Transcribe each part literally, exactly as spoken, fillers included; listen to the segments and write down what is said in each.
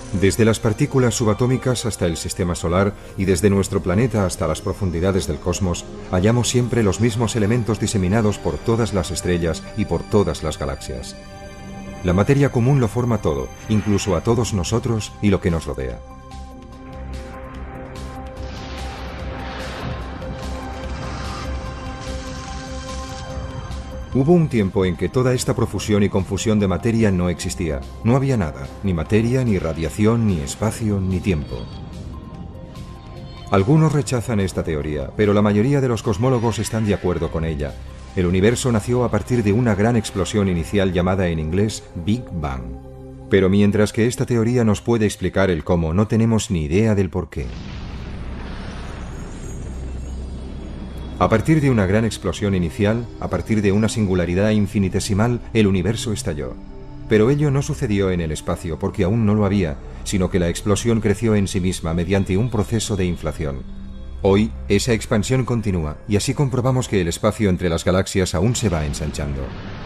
Desde las partículas subatómicas hasta el sistema solar y desde nuestro planeta hasta las profundidades del cosmos, hallamos siempre los mismos elementos diseminados por todas las estrellas y por todas las galaxias. La materia común lo forma todo, incluso a todos nosotros y lo que nos rodea. Hubo un tiempo en que toda esta profusión y confusión de materia no existía. No había nada, ni materia, ni radiación, ni espacio, ni tiempo. Algunos rechazan esta teoría, pero la mayoría de los cosmólogos están de acuerdo con ella. El universo nació a partir de una gran explosión inicial llamada en inglés Big Bang. Pero mientras que esta teoría nos puede explicar el cómo, no tenemos ni idea del por qué. A partir de una gran explosión inicial, a partir de una singularidad infinitesimal, el universo estalló. Pero ello no sucedió en el espacio porque aún no lo había, sino que la explosión creció en sí misma mediante un proceso de inflación. Hoy, esa expansión continúa, y así comprobamos que el espacio entre las galaxias aún se va ensanchando.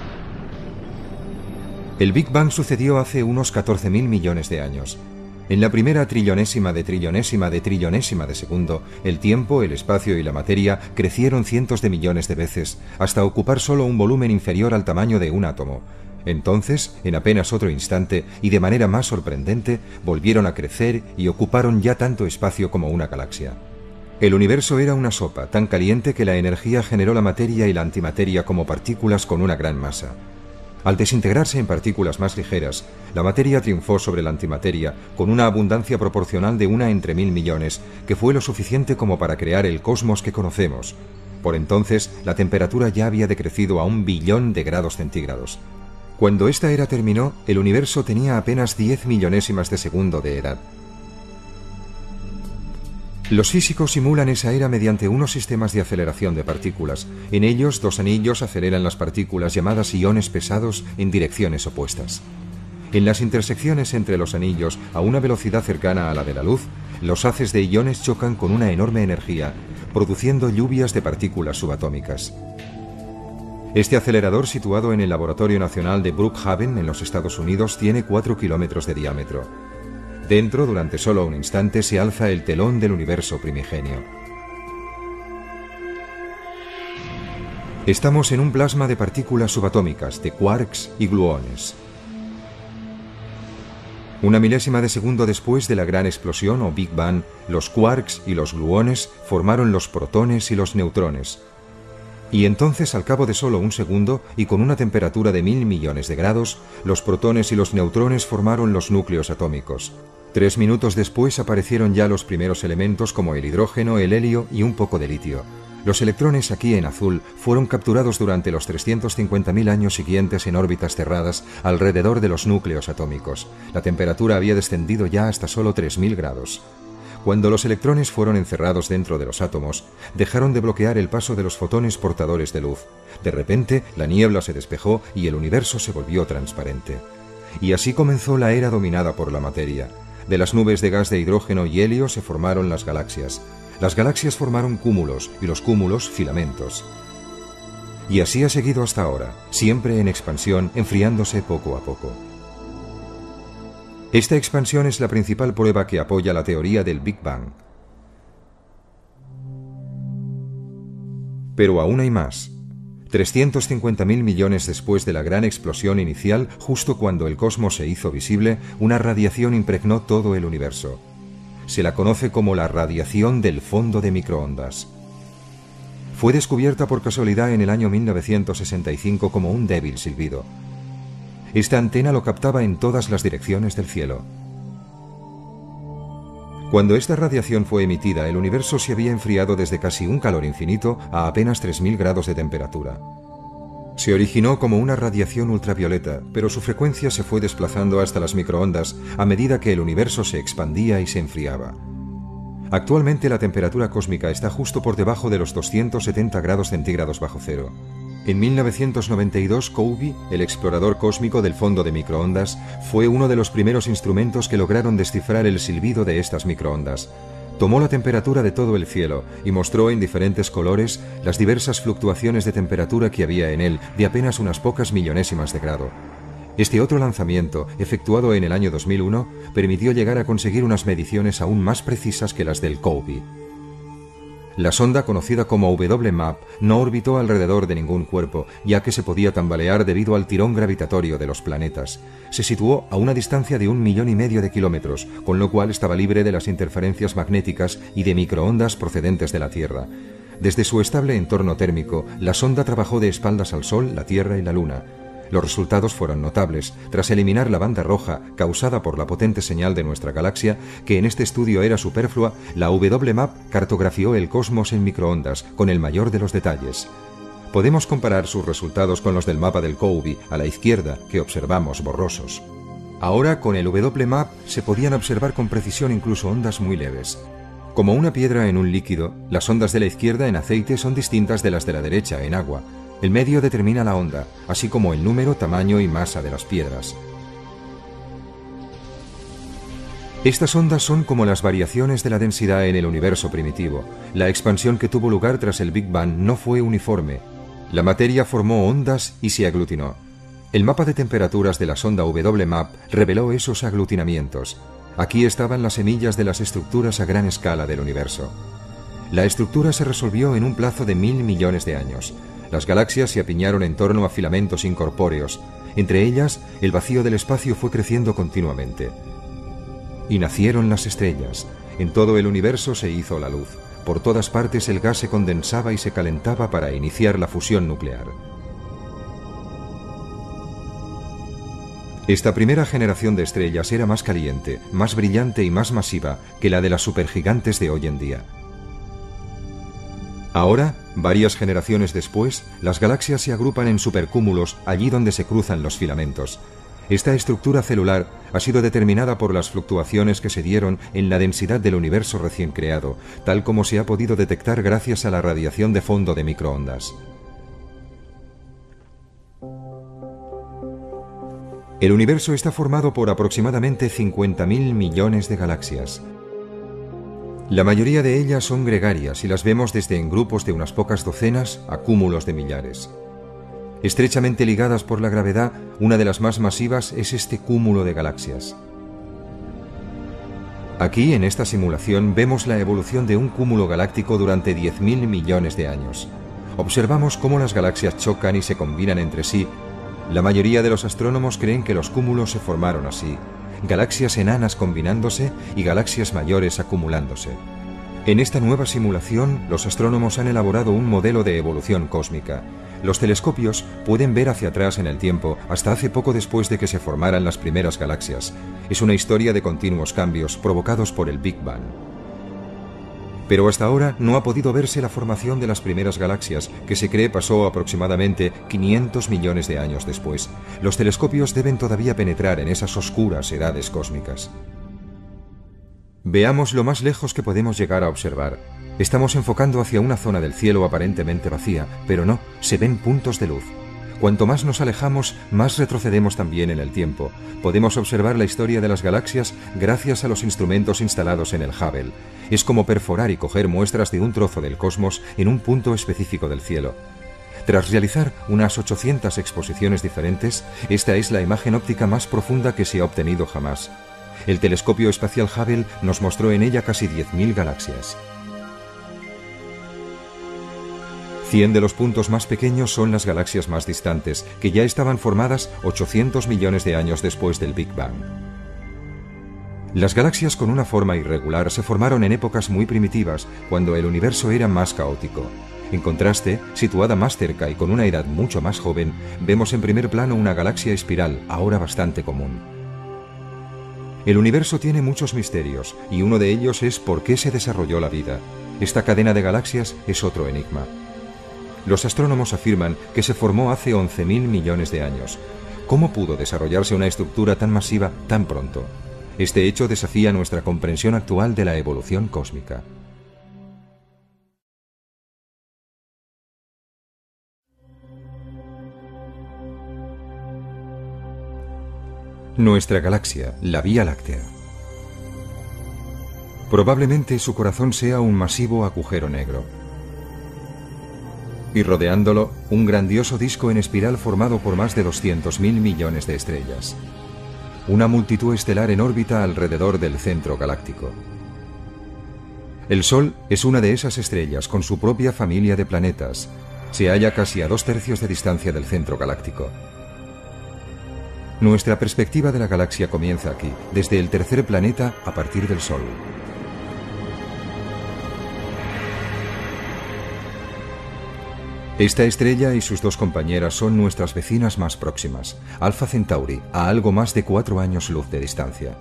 El Big Bang sucedió hace unos catorce mil millones de años. En la primera trillonésima de trillonésima de trillonésima de segundo, el tiempo, el espacio y la materia crecieron cientos de millones de veces, hasta ocupar solo un volumen inferior al tamaño de un átomo. Entonces, en apenas otro instante, y de manera más sorprendente, volvieron a crecer y ocuparon ya tanto espacio como una galaxia. El universo era una sopa tan caliente que la energía generó la materia y la antimateria como partículas con una gran masa. Al desintegrarse en partículas más ligeras, la materia triunfó sobre la antimateria con una abundancia proporcional de una entre mil millones, que fue lo suficiente como para crear el cosmos que conocemos. Por entonces, la temperatura ya había decrecido a un billón de grados centígrados. Cuando esta era terminó, el universo tenía apenas diez millonésimas de segundo de edad. Los físicos simulan esa era mediante unos sistemas de aceleración de partículas. En ellos, dos anillos aceleran las partículas llamadas iones pesados en direcciones opuestas. En las intersecciones entre los anillos, a una velocidad cercana a la de la luz, los haces de iones chocan con una enorme energía, produciendo lluvias de partículas subatómicas. Este acelerador, situado en el Laboratorio Nacional de Brookhaven, en los Estados Unidos, tiene cuatro kilómetros de diámetro. Dentro, durante solo un instante, se alza el telón del universo primigenio. Estamos en un plasma de partículas subatómicas, de quarks y gluones. Una milésima de segundo después de la gran explosión o Big Bang, los quarks y los gluones formaron los protones y los neutrones. Y entonces, al cabo de solo un segundo y con una temperatura de mil millones de grados, los protones y los neutrones formaron los núcleos atómicos. Tres minutos después aparecieron ya los primeros elementos como el hidrógeno, el helio y un poco de litio. Los electrones, aquí en azul, fueron capturados durante los trescientos cincuenta mil años siguientes en órbitas cerradas alrededor de los núcleos atómicos. La temperatura había descendido ya hasta solo tres mil grados. Cuando los electrones fueron encerrados dentro de los átomos, dejaron de bloquear el paso de los fotones portadores de luz. De repente, la niebla se despejó y el universo se volvió transparente. Y así comenzó la era dominada por la materia. De las nubes de gas de hidrógeno y helio se formaron las galaxias. Las galaxias formaron cúmulos y los cúmulos filamentos. Y así ha seguido hasta ahora, siempre en expansión, enfriándose poco a poco. Esta expansión es la principal prueba que apoya la teoría del Big Bang. Pero aún hay más. trescientos cincuenta mil millones después de la gran explosión inicial, justo cuando el cosmos se hizo visible, una radiación impregnó todo el universo. Se la conoce como la radiación del fondo de microondas. Fue descubierta por casualidad en el año mil novecientos sesenta y cinco como un débil silbido. Esta antena lo captaba en todas las direcciones del cielo. Cuando esta radiación fue emitida, el universo se había enfriado desde casi un calor infinito a apenas tres mil grados de temperatura. Se originó como una radiación ultravioleta, pero su frecuencia se fue desplazando hasta las microondas a medida que el universo se expandía y se enfriaba. Actualmente la temperatura cósmica está justo por debajo de los doscientos setenta grados centígrados bajo cero. En mil novecientos noventa y dos, COBE, el explorador cósmico del fondo de microondas, fue uno de los primeros instrumentos que lograron descifrar el silbido de estas microondas. Tomó la temperatura de todo el cielo y mostró en diferentes colores las diversas fluctuaciones de temperatura que había en él, de apenas unas pocas millonésimas de grado. Este otro lanzamiento, efectuado en el año dos mil uno, permitió llegar a conseguir unas mediciones aún más precisas que las del COBE. La sonda, conocida como W MAP, no orbitó alrededor de ningún cuerpo, ya que se podía tambalear debido al tirón gravitatorio de los planetas. Se situó a una distancia de un millón y medio de kilómetros, con lo cual estaba libre de las interferencias magnéticas y de microondas procedentes de la Tierra. Desde su estable entorno térmico, la sonda trabajó de espaldas al Sol, la Tierra y la Luna. Los resultados fueron notables. Tras eliminar la banda roja causada por la potente señal de nuestra galaxia, que en este estudio era superflua, la W MAP cartografió el cosmos en microondas con el mayor de los detalles. Podemos comparar sus resultados con los del mapa del COBE a la izquierda, que observamos borrosos. Ahora, con el W MAP se podían observar con precisión incluso ondas muy leves. Como una piedra en un líquido, las ondas de la izquierda en aceite son distintas de las de la derecha en agua. El medio determina la onda, así como el número, tamaño y masa de las piedras. Estas ondas son como las variaciones de la densidad en el universo primitivo. La expansión que tuvo lugar tras el Big Bang no fue uniforme. La materia formó ondas y se aglutinó. El mapa de temperaturas de la sonda W MAP reveló esos aglutinamientos. Aquí estaban las semillas de las estructuras a gran escala del universo. La estructura se resolvió en un plazo de mil millones de años. Las galaxias se apiñaron en torno a filamentos incorpóreos. Entre ellas, el vacío del espacio fue creciendo continuamente. Y nacieron las estrellas. En todo el universo se hizo la luz. Por todas partes el gas se condensaba y se calentaba para iniciar la fusión nuclear. Esta primera generación de estrellas era más caliente, más brillante y más masiva que la de las supergigantes de hoy en día. Ahora, varias generaciones después, las galaxias se agrupan en supercúmulos allí donde se cruzan los filamentos. Esta estructura celular ha sido determinada por las fluctuaciones que se dieron en la densidad del universo recién creado, tal como se ha podido detectar gracias a la radiación de fondo de microondas. El universo está formado por aproximadamente cincuenta mil millones de galaxias. La mayoría de ellas son gregarias y las vemos desde en grupos de unas pocas docenas a cúmulos de millares. Estrechamente ligadas por la gravedad, una de las más masivas es este cúmulo de galaxias. Aquí, en esta simulación, vemos la evolución de un cúmulo galáctico durante diez mil millones de años. Observamos cómo las galaxias chocan y se combinan entre sí. La mayoría de los astrónomos creen que los cúmulos se formaron así: galaxias enanas combinándose y galaxias mayores acumulándose. En esta nueva simulación, los astrónomos han elaborado un modelo de evolución cósmica. Los telescopios pueden ver hacia atrás en el tiempo, hasta hace poco después de que se formaran las primeras galaxias. Es una historia de continuos cambios provocados por el Big Bang. Pero hasta ahora no ha podido verse la formación de las primeras galaxias, que se cree pasó aproximadamente quinientos millones de años después. Los telescopios deben todavía penetrar en esas oscuras edades cósmicas. Veamos lo más lejos que podemos llegar a observar. Estamos enfocando hacia una zona del cielo aparentemente vacía, pero no, se ven puntos de luz. Cuanto más nos alejamos, más retrocedemos también en el tiempo. Podemos observar la historia de las galaxias gracias a los instrumentos instalados en el Hubble. Es como perforar y coger muestras de un trozo del cosmos en un punto específico del cielo. Tras realizar unas ochocientas exposiciones diferentes, esta es la imagen óptica más profunda que se ha obtenido jamás. El telescopio espacial Hubble nos mostró en ella casi diez mil galaxias. cien de los puntos más pequeños son las galaxias más distantes, que ya estaban formadas ochocientos millones de años después del Big Bang. Las galaxias con una forma irregular se formaron en épocas muy primitivas, cuando el universo era más caótico. En contraste, situada más cerca y con una edad mucho más joven, vemos en primer plano una galaxia espiral, ahora bastante común. El universo tiene muchos misterios, y uno de ellos es por qué se desarrolló la vida. Esta cadena de galaxias es otro enigma. Los astrónomos afirman que se formó hace once mil millones de años. ¿Cómo pudo desarrollarse una estructura tan masiva tan pronto? Este hecho desafía nuestra comprensión actual de la evolución cósmica. Nuestra galaxia, la Vía Láctea. Probablemente su corazón sea un masivo agujero negro. y rodeándolo un grandioso disco en espiral formado por más de doscientos mil millones de estrellas. Una multitud estelar en órbita alrededor del centro galáctico. El Sol es una de esas estrellas con su propia familia de planetas. Se halla casi a dos tercios de distancia del centro galáctico. Nuestra perspectiva de la galaxia comienza aquí, desde el tercer planeta a partir del Sol. Esta estrella y sus dos compañeras son nuestras vecinas más próximas, Alpha Centauri, a algo más de cuatro años luz de distancia.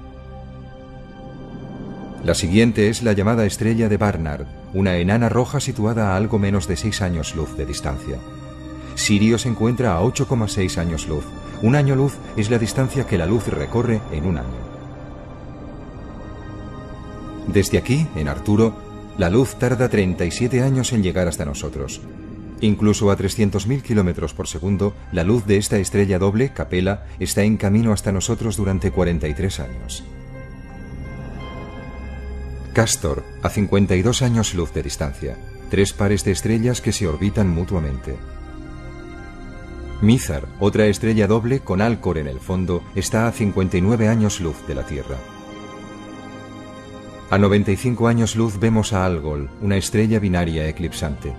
La siguiente es la llamada estrella de Barnard, una enana roja situada a algo menos de seis años luz de distancia. Sirio se encuentra a ocho coma seis años luz. Un año luz es la distancia que la luz recorre en un año. Desde aquí, en Arturo, la luz tarda treinta y siete años en llegar hasta nosotros. Incluso a trescientos mil kilómetros por segundo, la luz de esta estrella doble, Capella, está en camino hasta nosotros durante cuarenta y tres años. Castor, a cincuenta y dos años luz de distancia, tres pares de estrellas que se orbitan mutuamente. Mizar, otra estrella doble con Alcor en el fondo, está a cincuenta y nueve años luz de la Tierra. A noventa y cinco años luz vemos a Algol, una estrella binaria eclipsante.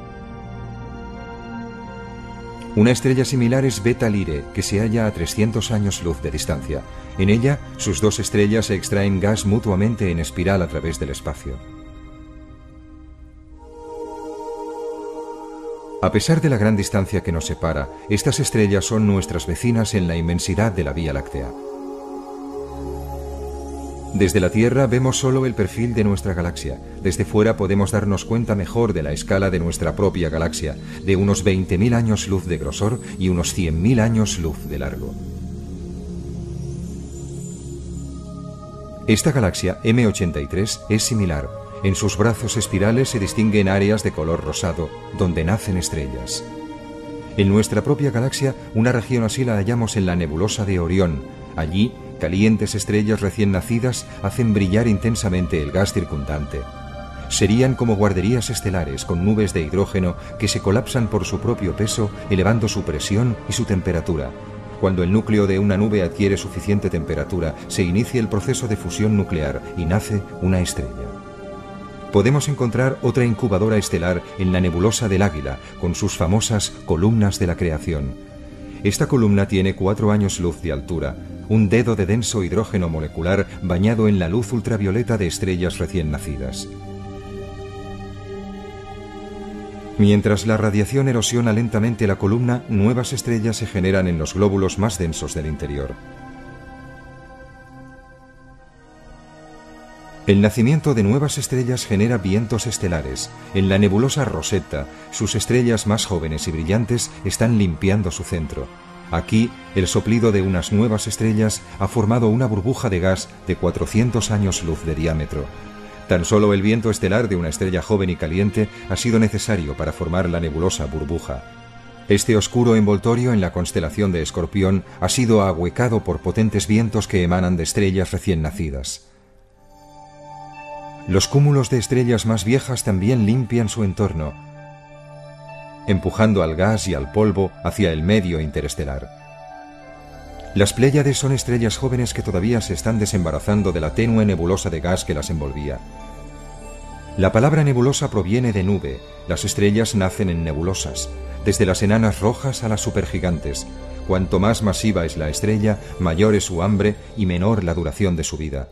Una estrella similar es Beta Lyrae, que se halla a trescientos años luz de distancia. En ella, sus dos estrellas se extraen gas mutuamente en espiral a través del espacio. A pesar de la gran distancia que nos separa, estas estrellas son nuestras vecinas en la inmensidad de la Vía Láctea. Desde la Tierra vemos solo el perfil de nuestra galaxia. Desde fuera podemos darnos cuenta mejor de la escala de nuestra propia galaxia, de unos veinte mil años luz de grosor y unos cien mil años luz de largo. Esta galaxia M ochenta y tres es similar. En sus brazos espirales se distinguen áreas de color rosado, donde nacen estrellas. En nuestra propia galaxia, una región así la hallamos en la nebulosa de Orión. Allí, calientes estrellas recién nacidas hacen brillar intensamente el gas circundante. Serían como guarderías estelares con nubes de hidrógeno que se colapsan por su propio peso, elevando su presión y su temperatura. Cuando el núcleo de una nube adquiere suficiente temperatura, se inicia el proceso de fusión nuclear y nace una estrella. Podemos encontrar otra incubadora estelar en la nebulosa del Águila, con sus famosas columnas de la creación. Esta columna tiene cuatro años luz de altura, un dedo de denso hidrógeno molecular bañado en la luz ultravioleta de estrellas recién nacidas. Mientras la radiación erosiona lentamente la columna, nuevas estrellas se generan en los glóbulos más densos del interior. El nacimiento de nuevas estrellas genera vientos estelares. En la nebulosa Rosetta, sus estrellas más jóvenes y brillantes están limpiando su centro. Aquí, el soplido de unas nuevas estrellas ha formado una burbuja de gas de cuatrocientos años luz de diámetro. Tan solo el viento estelar de una estrella joven y caliente ha sido necesario para formar la nebulosa burbuja. Este oscuro envoltorio en la constelación de Escorpión ha sido ahuecado por potentes vientos que emanan de estrellas recién nacidas. Los cúmulos de estrellas más viejas también limpian su entorno, empujando al gas y al polvo hacia el medio interestelar. Las Pléyades son estrellas jóvenes que todavía se están desembarazando de la tenue nebulosa de gas que las envolvía. La palabra nebulosa proviene de nube. Las estrellas nacen en nebulosas, desde las enanas rojas a las supergigantes. Cuanto más masiva es la estrella, mayor es su hambre y menor la duración de su vida.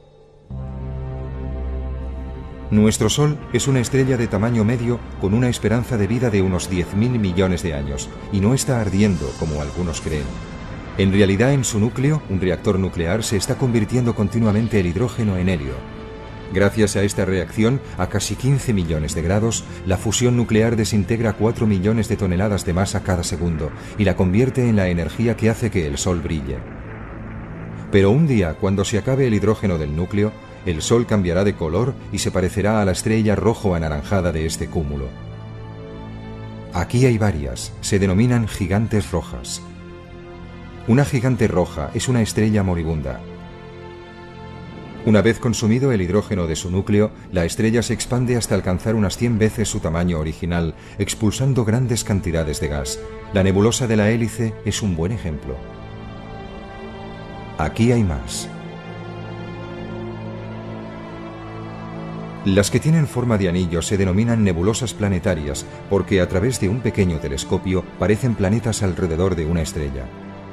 Nuestro Sol es una estrella de tamaño medio con una esperanza de vida de unos diez mil millones de años y no está ardiendo como algunos creen. En realidad, en su núcleo, un reactor nuclear, se está convirtiendo continuamente el hidrógeno en helio. Gracias a esta reacción, a casi quince millones de grados, la fusión nuclear desintegra cuatro millones de toneladas de masa cada segundo y la convierte en la energía que hace que el Sol brille. Pero un día, cuando se acabe el hidrógeno del núcleo, el Sol cambiará de color y se parecerá a la estrella rojo-anaranjada de este cúmulo. Aquí hay varias, se denominan gigantes rojas. Una gigante roja es una estrella moribunda. Una vez consumido el hidrógeno de su núcleo, la estrella se expande hasta alcanzar unas cien veces su tamaño original, expulsando grandes cantidades de gas. La nebulosa de la Hélice es un buen ejemplo. Aquí hay más. Las que tienen forma de anillo se denominan nebulosas planetarias porque a través de un pequeño telescopio parecen planetas alrededor de una estrella.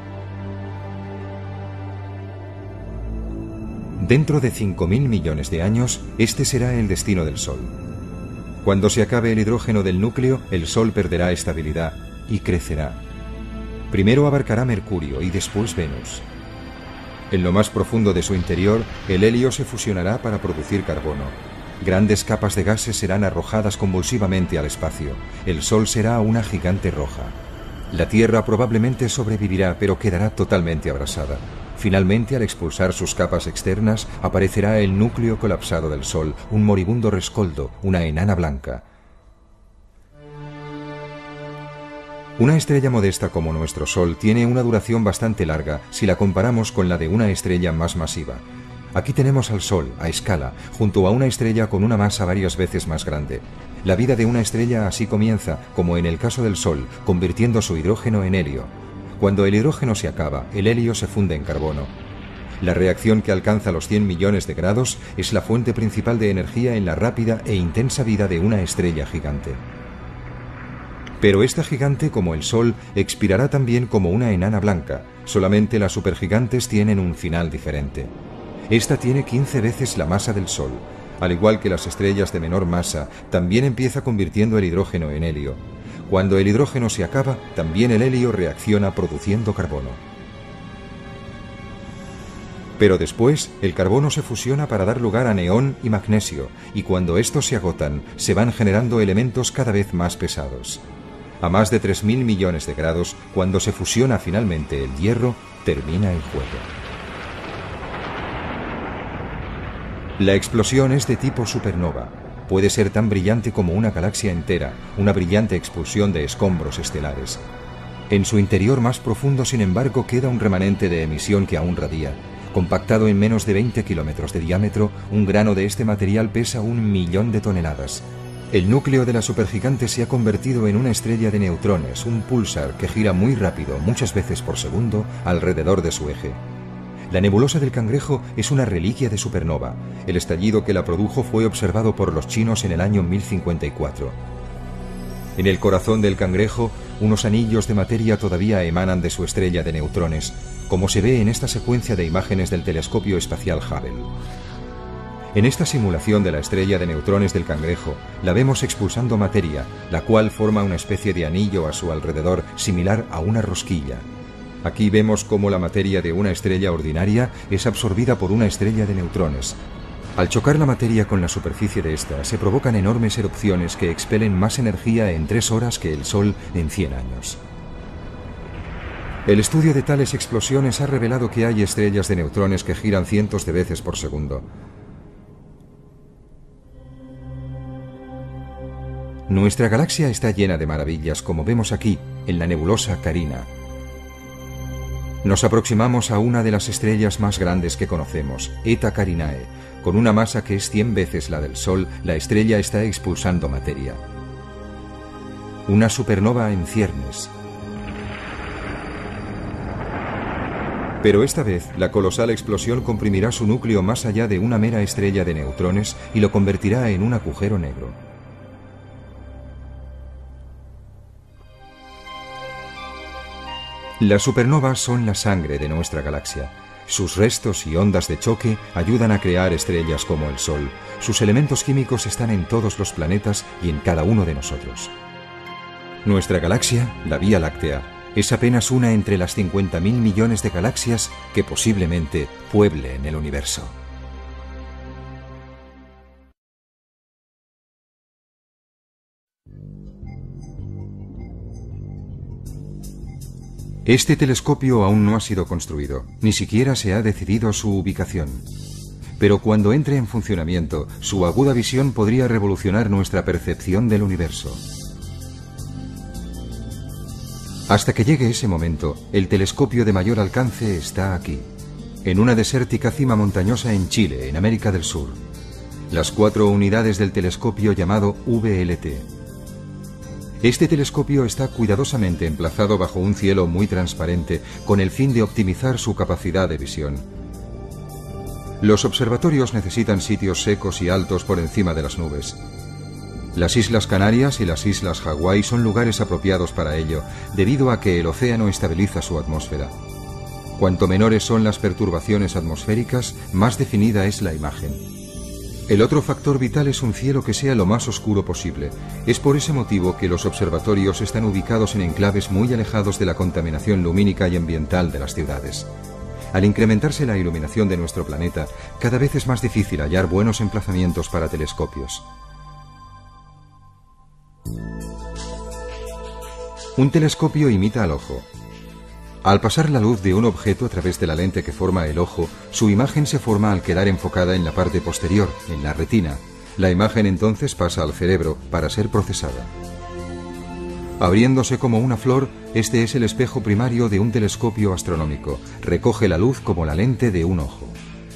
Dentro de cinco mil millones de años, este será el destino del Sol. Cuando se acabe el hidrógeno del núcleo, el Sol perderá estabilidad y crecerá. Primero abarcará Mercurio y después Venus. En lo más profundo de su interior, el helio se fusionará para producir carbono. Grandes capas de gases serán arrojadas convulsivamente al espacio. El Sol será una gigante roja. La Tierra probablemente sobrevivirá, pero quedará totalmente abrasada. Finalmente, al expulsar sus capas externas, aparecerá el núcleo colapsado del Sol, un moribundo rescoldo, una enana blanca. Una estrella modesta como nuestro Sol tiene una duración bastante larga si la comparamos con la de una estrella más masiva. Aquí tenemos al Sol, a escala, junto a una estrella con una masa varias veces más grande. La vida de una estrella así comienza, como en el caso del Sol, convirtiendo su hidrógeno en helio. Cuando el hidrógeno se acaba, el helio se funde en carbono. La reacción que alcanza los cien millones de grados es la fuente principal de energía en la rápida e intensa vida de una estrella gigante. Pero esta gigante, como el Sol, expirará también como una enana blanca. Solamente las supergigantes tienen un final diferente. Esta tiene quince veces la masa del Sol. Al igual que las estrellas de menor masa, también empieza convirtiendo el hidrógeno en helio. Cuando el hidrógeno se acaba, también el helio reacciona produciendo carbono. Pero después, el carbono se fusiona para dar lugar a neón y magnesio, y cuando estos se agotan, se van generando elementos cada vez más pesados. A más de tres mil millones de grados, cuando se fusiona finalmente el hierro, termina el juego. La explosión es de tipo supernova. Puede ser tan brillante como una galaxia entera, una brillante expulsión de escombros estelares. En su interior más profundo, sin embargo, queda un remanente de emisión que aún radia. Compactado en menos de veinte kilómetros de diámetro, un grano de este material pesa un millón de toneladas. El núcleo de la supergigante se ha convertido en una estrella de neutrones, un púlsar que gira muy rápido, muchas veces por segundo, alrededor de su eje. La nebulosa del Cangrejo es una reliquia de supernova. El estallido que la produjo fue observado por los chinos en el año mil cincuenta y cuatro. En el corazón del Cangrejo, unos anillos de materia todavía emanan de su estrella de neutrones, como se ve en esta secuencia de imágenes del telescopio espacial Hubble. En esta simulación de la estrella de neutrones del Cangrejo, la vemos expulsando materia, la cual forma una especie de anillo a su alrededor, similar a una rosquilla. Aquí vemos cómo la materia de una estrella ordinaria es absorbida por una estrella de neutrones. Al chocar la materia con la superficie de esta, se provocan enormes erupciones que expelen más energía en tres horas que el Sol en cien años. El estudio de tales explosiones ha revelado que hay estrellas de neutrones que giran cientos de veces por segundo. Nuestra galaxia está llena de maravillas, como vemos aquí, en la nebulosa Carina. Nos aproximamos a una de las estrellas más grandes que conocemos, Eta Carinae. Con una masa que es cien veces la del Sol, la estrella está expulsando materia. Una supernova en ciernes. Pero esta vez, la colosal explosión comprimirá su núcleo más allá de una mera estrella de neutrones y lo convertirá en un agujero negro. Las supernovas son la sangre de nuestra galaxia. Sus restos y ondas de choque ayudan a crear estrellas como el Sol. Sus elementos químicos están en todos los planetas y en cada uno de nosotros. Nuestra galaxia, la Vía Láctea, es apenas una entre las cincuenta mil millones de galaxias que posiblemente pueblen el universo. Este telescopio aún no ha sido construido, ni siquiera se ha decidido su ubicación. Pero cuando entre en funcionamiento, su aguda visión podría revolucionar nuestra percepción del universo. Hasta que llegue ese momento, el telescopio de mayor alcance está aquí. en una desértica cima montañosa en Chile, en América del Sur. Las cuatro unidades del telescopio llamado V L T. Este telescopio está cuidadosamente emplazado bajo un cielo muy transparente con el fin de optimizar su capacidad de visión. Los observatorios necesitan sitios secos y altos por encima de las nubes. Las Islas Canarias y las Islas Hawái son lugares apropiados para ello, debido a que el océano estabiliza su atmósfera. Cuanto menores son las perturbaciones atmosféricas, más definida es la imagen. El otro factor vital es un cielo que sea lo más oscuro posible. Es por ese motivo que los observatorios están ubicados en enclaves muy alejados de la contaminación lumínica y ambiental de las ciudades. Al incrementarse la iluminación de nuestro planeta, cada vez es más difícil hallar buenos emplazamientos para telescopios. Un telescopio imita al ojo. Al pasar la luz de un objeto a través de la lente que forma el ojo, su imagen se forma al quedar enfocada en la parte posterior, en la retina. La imagen entonces pasa al cerebro para ser procesada. Abriéndose como una flor, este es el espejo primario de un telescopio astronómico. Recoge la luz como la lente de un ojo.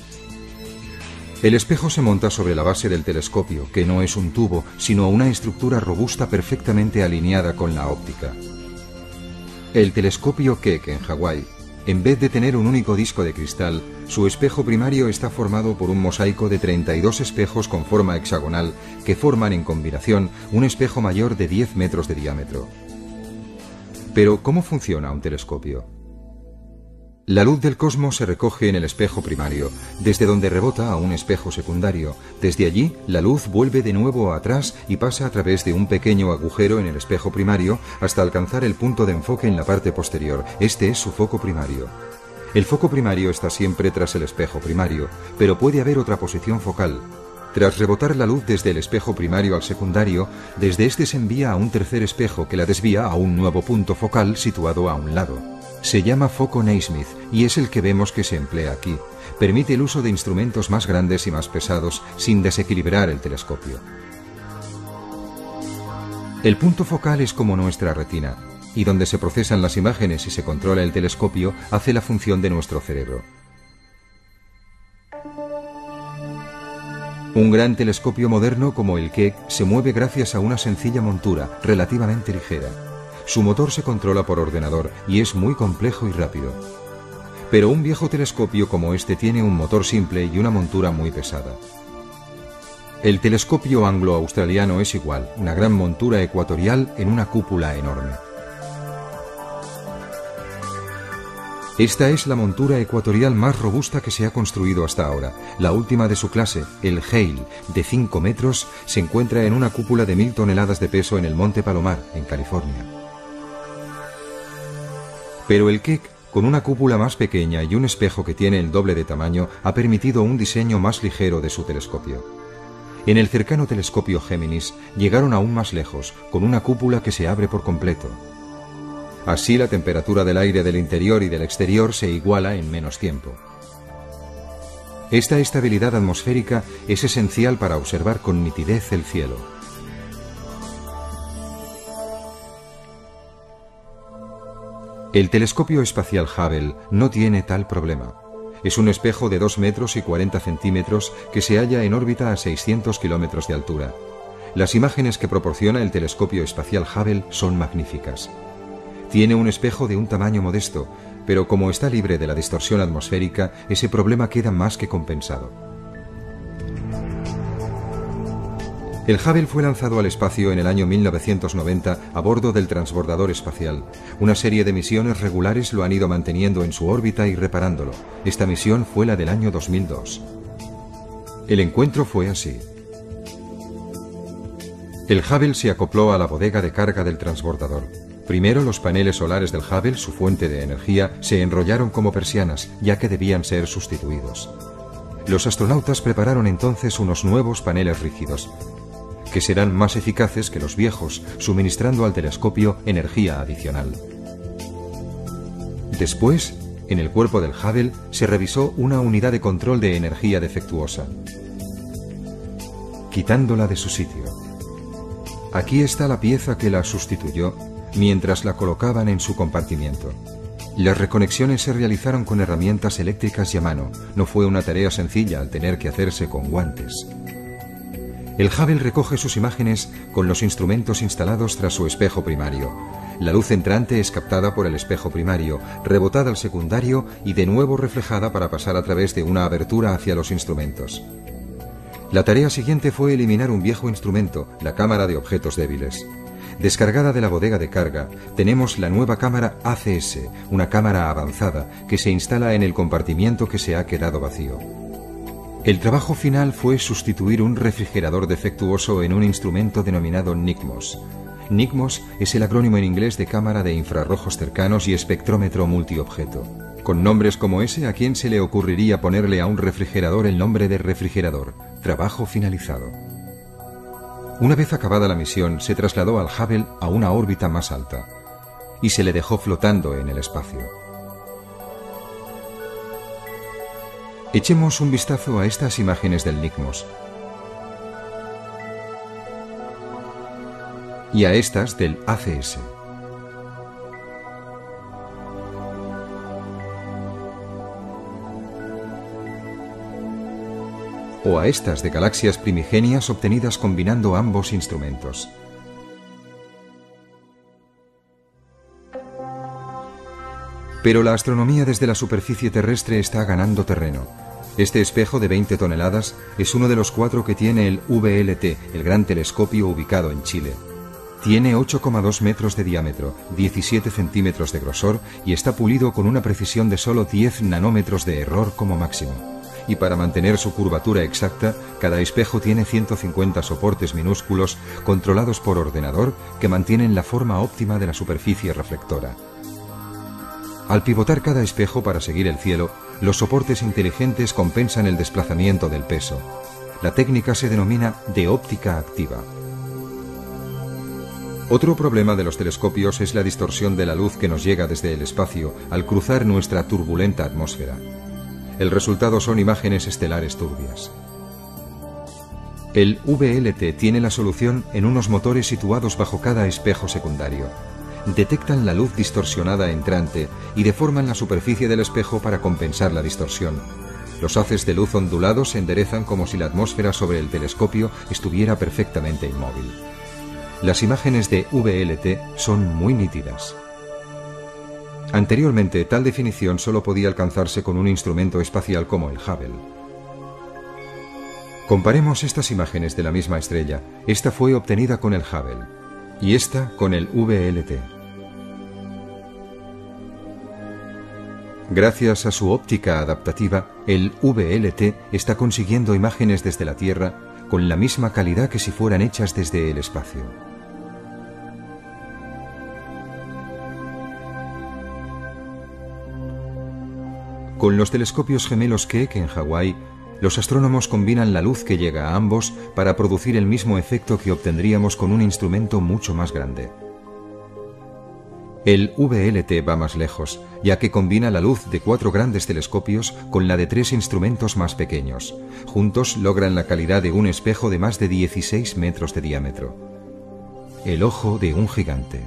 El espejo se monta sobre la base del telescopio, que no es un tubo, sino una estructura robusta perfectamente alineada con la óptica. El telescopio Keck en Hawái, en vez de tener un único disco de cristal, su espejo primario está formado por un mosaico de treinta y dos espejos con forma hexagonal que forman en combinación un espejo mayor de diez metros de diámetro. Pero, ¿cómo funciona un telescopio? La luz del cosmos se recoge en el espejo primario, desde donde rebota a un espejo secundario. Desde allí, la luz vuelve de nuevo atrás y pasa a través de un pequeño agujero en el espejo primario hasta alcanzar el punto de enfoque en la parte posterior. Este es su foco primario. El foco primario está siempre tras el espejo primario, pero puede haber otra posición focal. Tras rebotar la luz desde el espejo primario al secundario, desde este se envía a un tercer espejo que la desvía a un nuevo punto focal situado a un lado. Se llama foco Naismith y es el que vemos que se emplea aquí. Permite el uso de instrumentos más grandes y más pesados sin desequilibrar el telescopio. El punto focal es como nuestra retina, y donde se procesan las imágenes y se controla el telescopio, hace la función de nuestro cerebro. Un gran telescopio moderno como el Keck se mueve gracias a una sencilla montura relativamente ligera. Su motor se controla por ordenador y es muy complejo y rápido. Pero un viejo telescopio como este tiene un motor simple y una montura muy pesada. El telescopio anglo-australiano es igual, una gran montura ecuatorial en una cúpula enorme. Esta es la montura ecuatorial más robusta que se ha construido hasta ahora. La última de su clase, el Hale, de cinco metros, se encuentra en una cúpula de mil toneladas de peso en el Monte Palomar, en California. Pero el Keck, con una cúpula más pequeña y un espejo que tiene el doble de tamaño, ha permitido un diseño más ligero de su telescopio. En el cercano telescopio Géminis llegaron aún más lejos, con una cúpula que se abre por completo. Así la temperatura del aire del interior y del exterior se iguala en menos tiempo. Esta estabilidad atmosférica es esencial para observar con nitidez el cielo. El telescopio espacial Hubble no tiene tal problema. Es un espejo de dos metros y cuarenta centímetros que se halla en órbita a seiscientos kilómetros de altura. Las imágenes que proporciona el telescopio espacial Hubble son magníficas. Tiene un espejo de un tamaño modesto, pero como está libre de la distorsión atmosférica, ese problema queda más que compensado. El Hubble fue lanzado al espacio en el año mil novecientos noventa a bordo del transbordador espacial. Una serie de misiones regulares lo han ido manteniendo en su órbita y reparándolo. Esta misión fue la del año dos mil dos. El encuentro fue así. El Hubble se acopló a la bodega de carga del transbordador. Primero, los paneles solares del Hubble, su fuente de energía, se enrollaron como persianas, ya que debían ser sustituidos. Los astronautas prepararon entonces unos nuevos paneles rígidos, que serán más eficaces que los viejos, suministrando al telescopio energía adicional. Después, en el cuerpo del Hubble, se revisó una unidad de control de energía defectuosa, quitándola de su sitio. Aquí está la pieza que la sustituyó mientras la colocaban en su compartimiento. Las reconexiones se realizaron con herramientas eléctricas y a mano. No fue una tarea sencilla al tener que hacerse con guantes. El Hubble recoge sus imágenes con los instrumentos instalados tras su espejo primario. La luz entrante es captada por el espejo primario, rebotada al secundario y de nuevo reflejada para pasar a través de una abertura hacia los instrumentos. La tarea siguiente fue eliminar un viejo instrumento, la cámara de objetos débiles. Descargada de la bodega de carga, tenemos la nueva cámara A C S, una cámara avanzada que se instala en el compartimiento que se ha quedado vacío. El trabajo final fue sustituir un refrigerador defectuoso en un instrumento denominado NICMOS. NICMOS es el acrónimo en inglés de cámara de infrarrojos cercanos y espectrómetro multiobjeto. Con nombres como ese, ¿a quién se le ocurriría ponerle a un refrigerador el nombre de refrigerador? Trabajo finalizado. Una vez acabada la misión, se trasladó al Hubble a una órbita más alta y se le dejó flotando en el espacio. Echemos un vistazo a estas imágenes del NICMOS y a estas del A C S. O a estas de galaxias primigenias obtenidas combinando ambos instrumentos. Pero la astronomía desde la superficie terrestre está ganando terreno. Este espejo de veinte toneladas es uno de los cuatro que tiene el V L T, el gran telescopio ubicado en Chile. Tiene ocho coma dos metros de diámetro, diecisiete centímetros de grosor y está pulido con una precisión de solo diez nanómetros de error como máximo. Y para mantener su curvatura exacta, cada espejo tiene ciento cincuenta soportes minúsculos controlados por ordenador que mantienen la forma óptima de la superficie reflectora. Al pivotar cada espejo para seguir el cielo, los soportes inteligentes compensan el desplazamiento del peso. La técnica se denomina de óptica activa. Otro problema de los telescopios es la distorsión de la luz que nos llega desde el espacio al cruzar nuestra turbulenta atmósfera. El resultado son imágenes estelares turbias. El V L T tiene la solución en unos motores situados bajo cada espejo secundario. Detectan la luz distorsionada entrante y deforman la superficie del espejo para compensar la distorsión. Los haces de luz ondulados se enderezan como si la atmósfera sobre el telescopio estuviera perfectamente inmóvil. Las imágenes de V L T son muy nítidas. Anteriormente, tal definición solo podía alcanzarse con un instrumento espacial como el Hubble. Comparemos estas imágenes de la misma estrella. Esta fue obtenida con el Hubble y esta con el V L T. Gracias a su óptica adaptativa, el V L T está consiguiendo imágenes desde la Tierra con la misma calidad que si fueran hechas desde el espacio. Con los telescopios gemelos Keck en Hawái, los astrónomos combinan la luz que llega a ambos para producir el mismo efecto que obtendríamos con un instrumento mucho más grande. El V L T va más lejos, ya que combina la luz de cuatro grandes telescopios con la de tres instrumentos más pequeños. Juntos logran la calidad de un espejo de más de dieciséis metros de diámetro. El ojo de un gigante.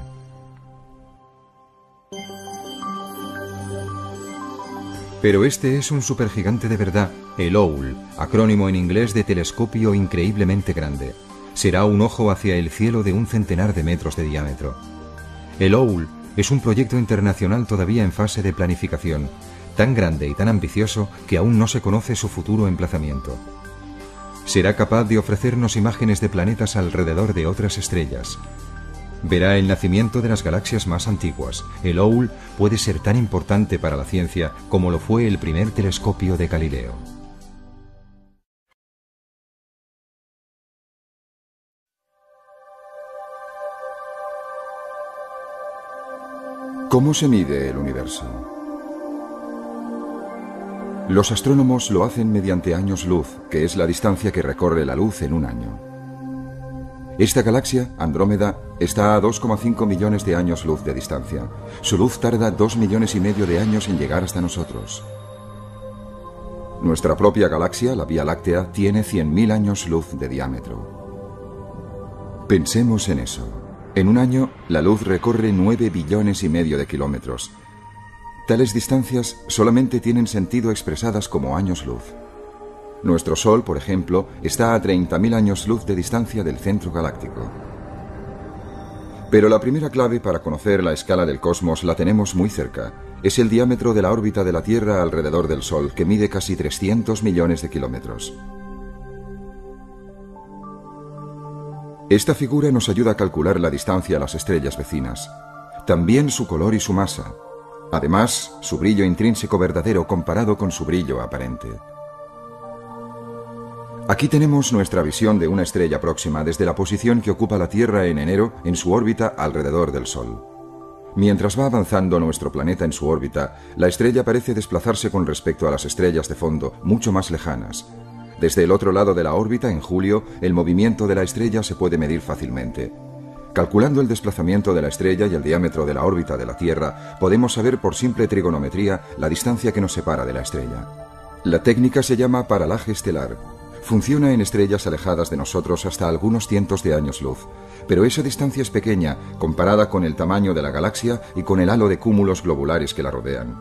Pero este es un supergigante de verdad, el Owl, acrónimo en inglés de telescopio increíblemente grande. Será un ojo hacia el cielo de un centenar de metros de diámetro. El Owl es un proyecto internacional todavía en fase de planificación, tan grande y tan ambicioso que aún no se conoce su futuro emplazamiento. Será capaz de ofrecernos imágenes de planetas alrededor de otras estrellas. Verá el nacimiento de las galaxias más antiguas. El Owl puede ser tan importante para la ciencia como lo fue el primer telescopio de Galileo. ¿Cómo se mide el universo? Los astrónomos lo hacen mediante años luz, que es la distancia que recorre la luz en un año. Esta galaxia, Andrómeda, está a dos coma cinco millones de años luz de distancia. Su luz tarda dos millones y medio de años en llegar hasta nosotros. Nuestra propia galaxia, la Vía Láctea, tiene cien mil años luz de diámetro. Pensemos en eso. En un año, la luz recorre nueve billones y medio de kilómetros. Tales distancias solamente tienen sentido expresadas como años luz. Nuestro Sol, por ejemplo, está a treinta mil años luz de distancia del centro galáctico. Pero la primera clave para conocer la escala del cosmos la tenemos muy cerca. Es el diámetro de la órbita de la Tierra alrededor del Sol, que mide casi trescientos millones de kilómetros. Esta figura nos ayuda a calcular la distancia a las estrellas vecinas, también su color y su masa, además su brillo intrínseco verdadero comparado con su brillo aparente. Aquí tenemos nuestra visión de una estrella próxima desde la posición que ocupa la Tierra en enero en su órbita alrededor del Sol. Mientras va avanzando nuestro planeta en su órbita, la estrella parece desplazarse con respecto a las estrellas de fondo, mucho más lejanas. Desde el otro lado de la órbita, en julio, el movimiento de la estrella se puede medir fácilmente. Calculando el desplazamiento de la estrella y el diámetro de la órbita de la Tierra, podemos saber por simple trigonometría la distancia que nos separa de la estrella. La técnica se llama paralaje estelar. Funciona en estrellas alejadas de nosotros hasta algunos cientos de años luz, pero esa distancia es pequeña comparada con el tamaño de la galaxia y con el halo de cúmulos globulares que la rodean.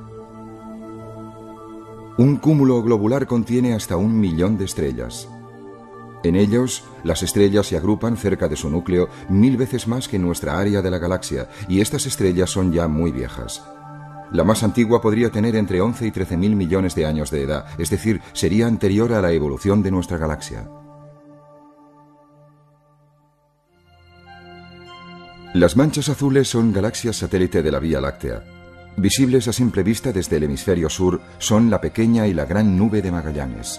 Un cúmulo globular contiene hasta un millón de estrellas. En ellos, las estrellas se agrupan cerca de su núcleo mil veces más que en nuestra área de la galaxia, y estas estrellas son ya muy viejas. La más antigua podría tener entre once y trece mil millones de años de edad, es decir, sería anterior a la evolución de nuestra galaxia. Las manchas azules son galaxias satélite de la Vía Láctea. Visibles a simple vista desde el hemisferio sur, son la pequeña y la gran nube de Magallanes.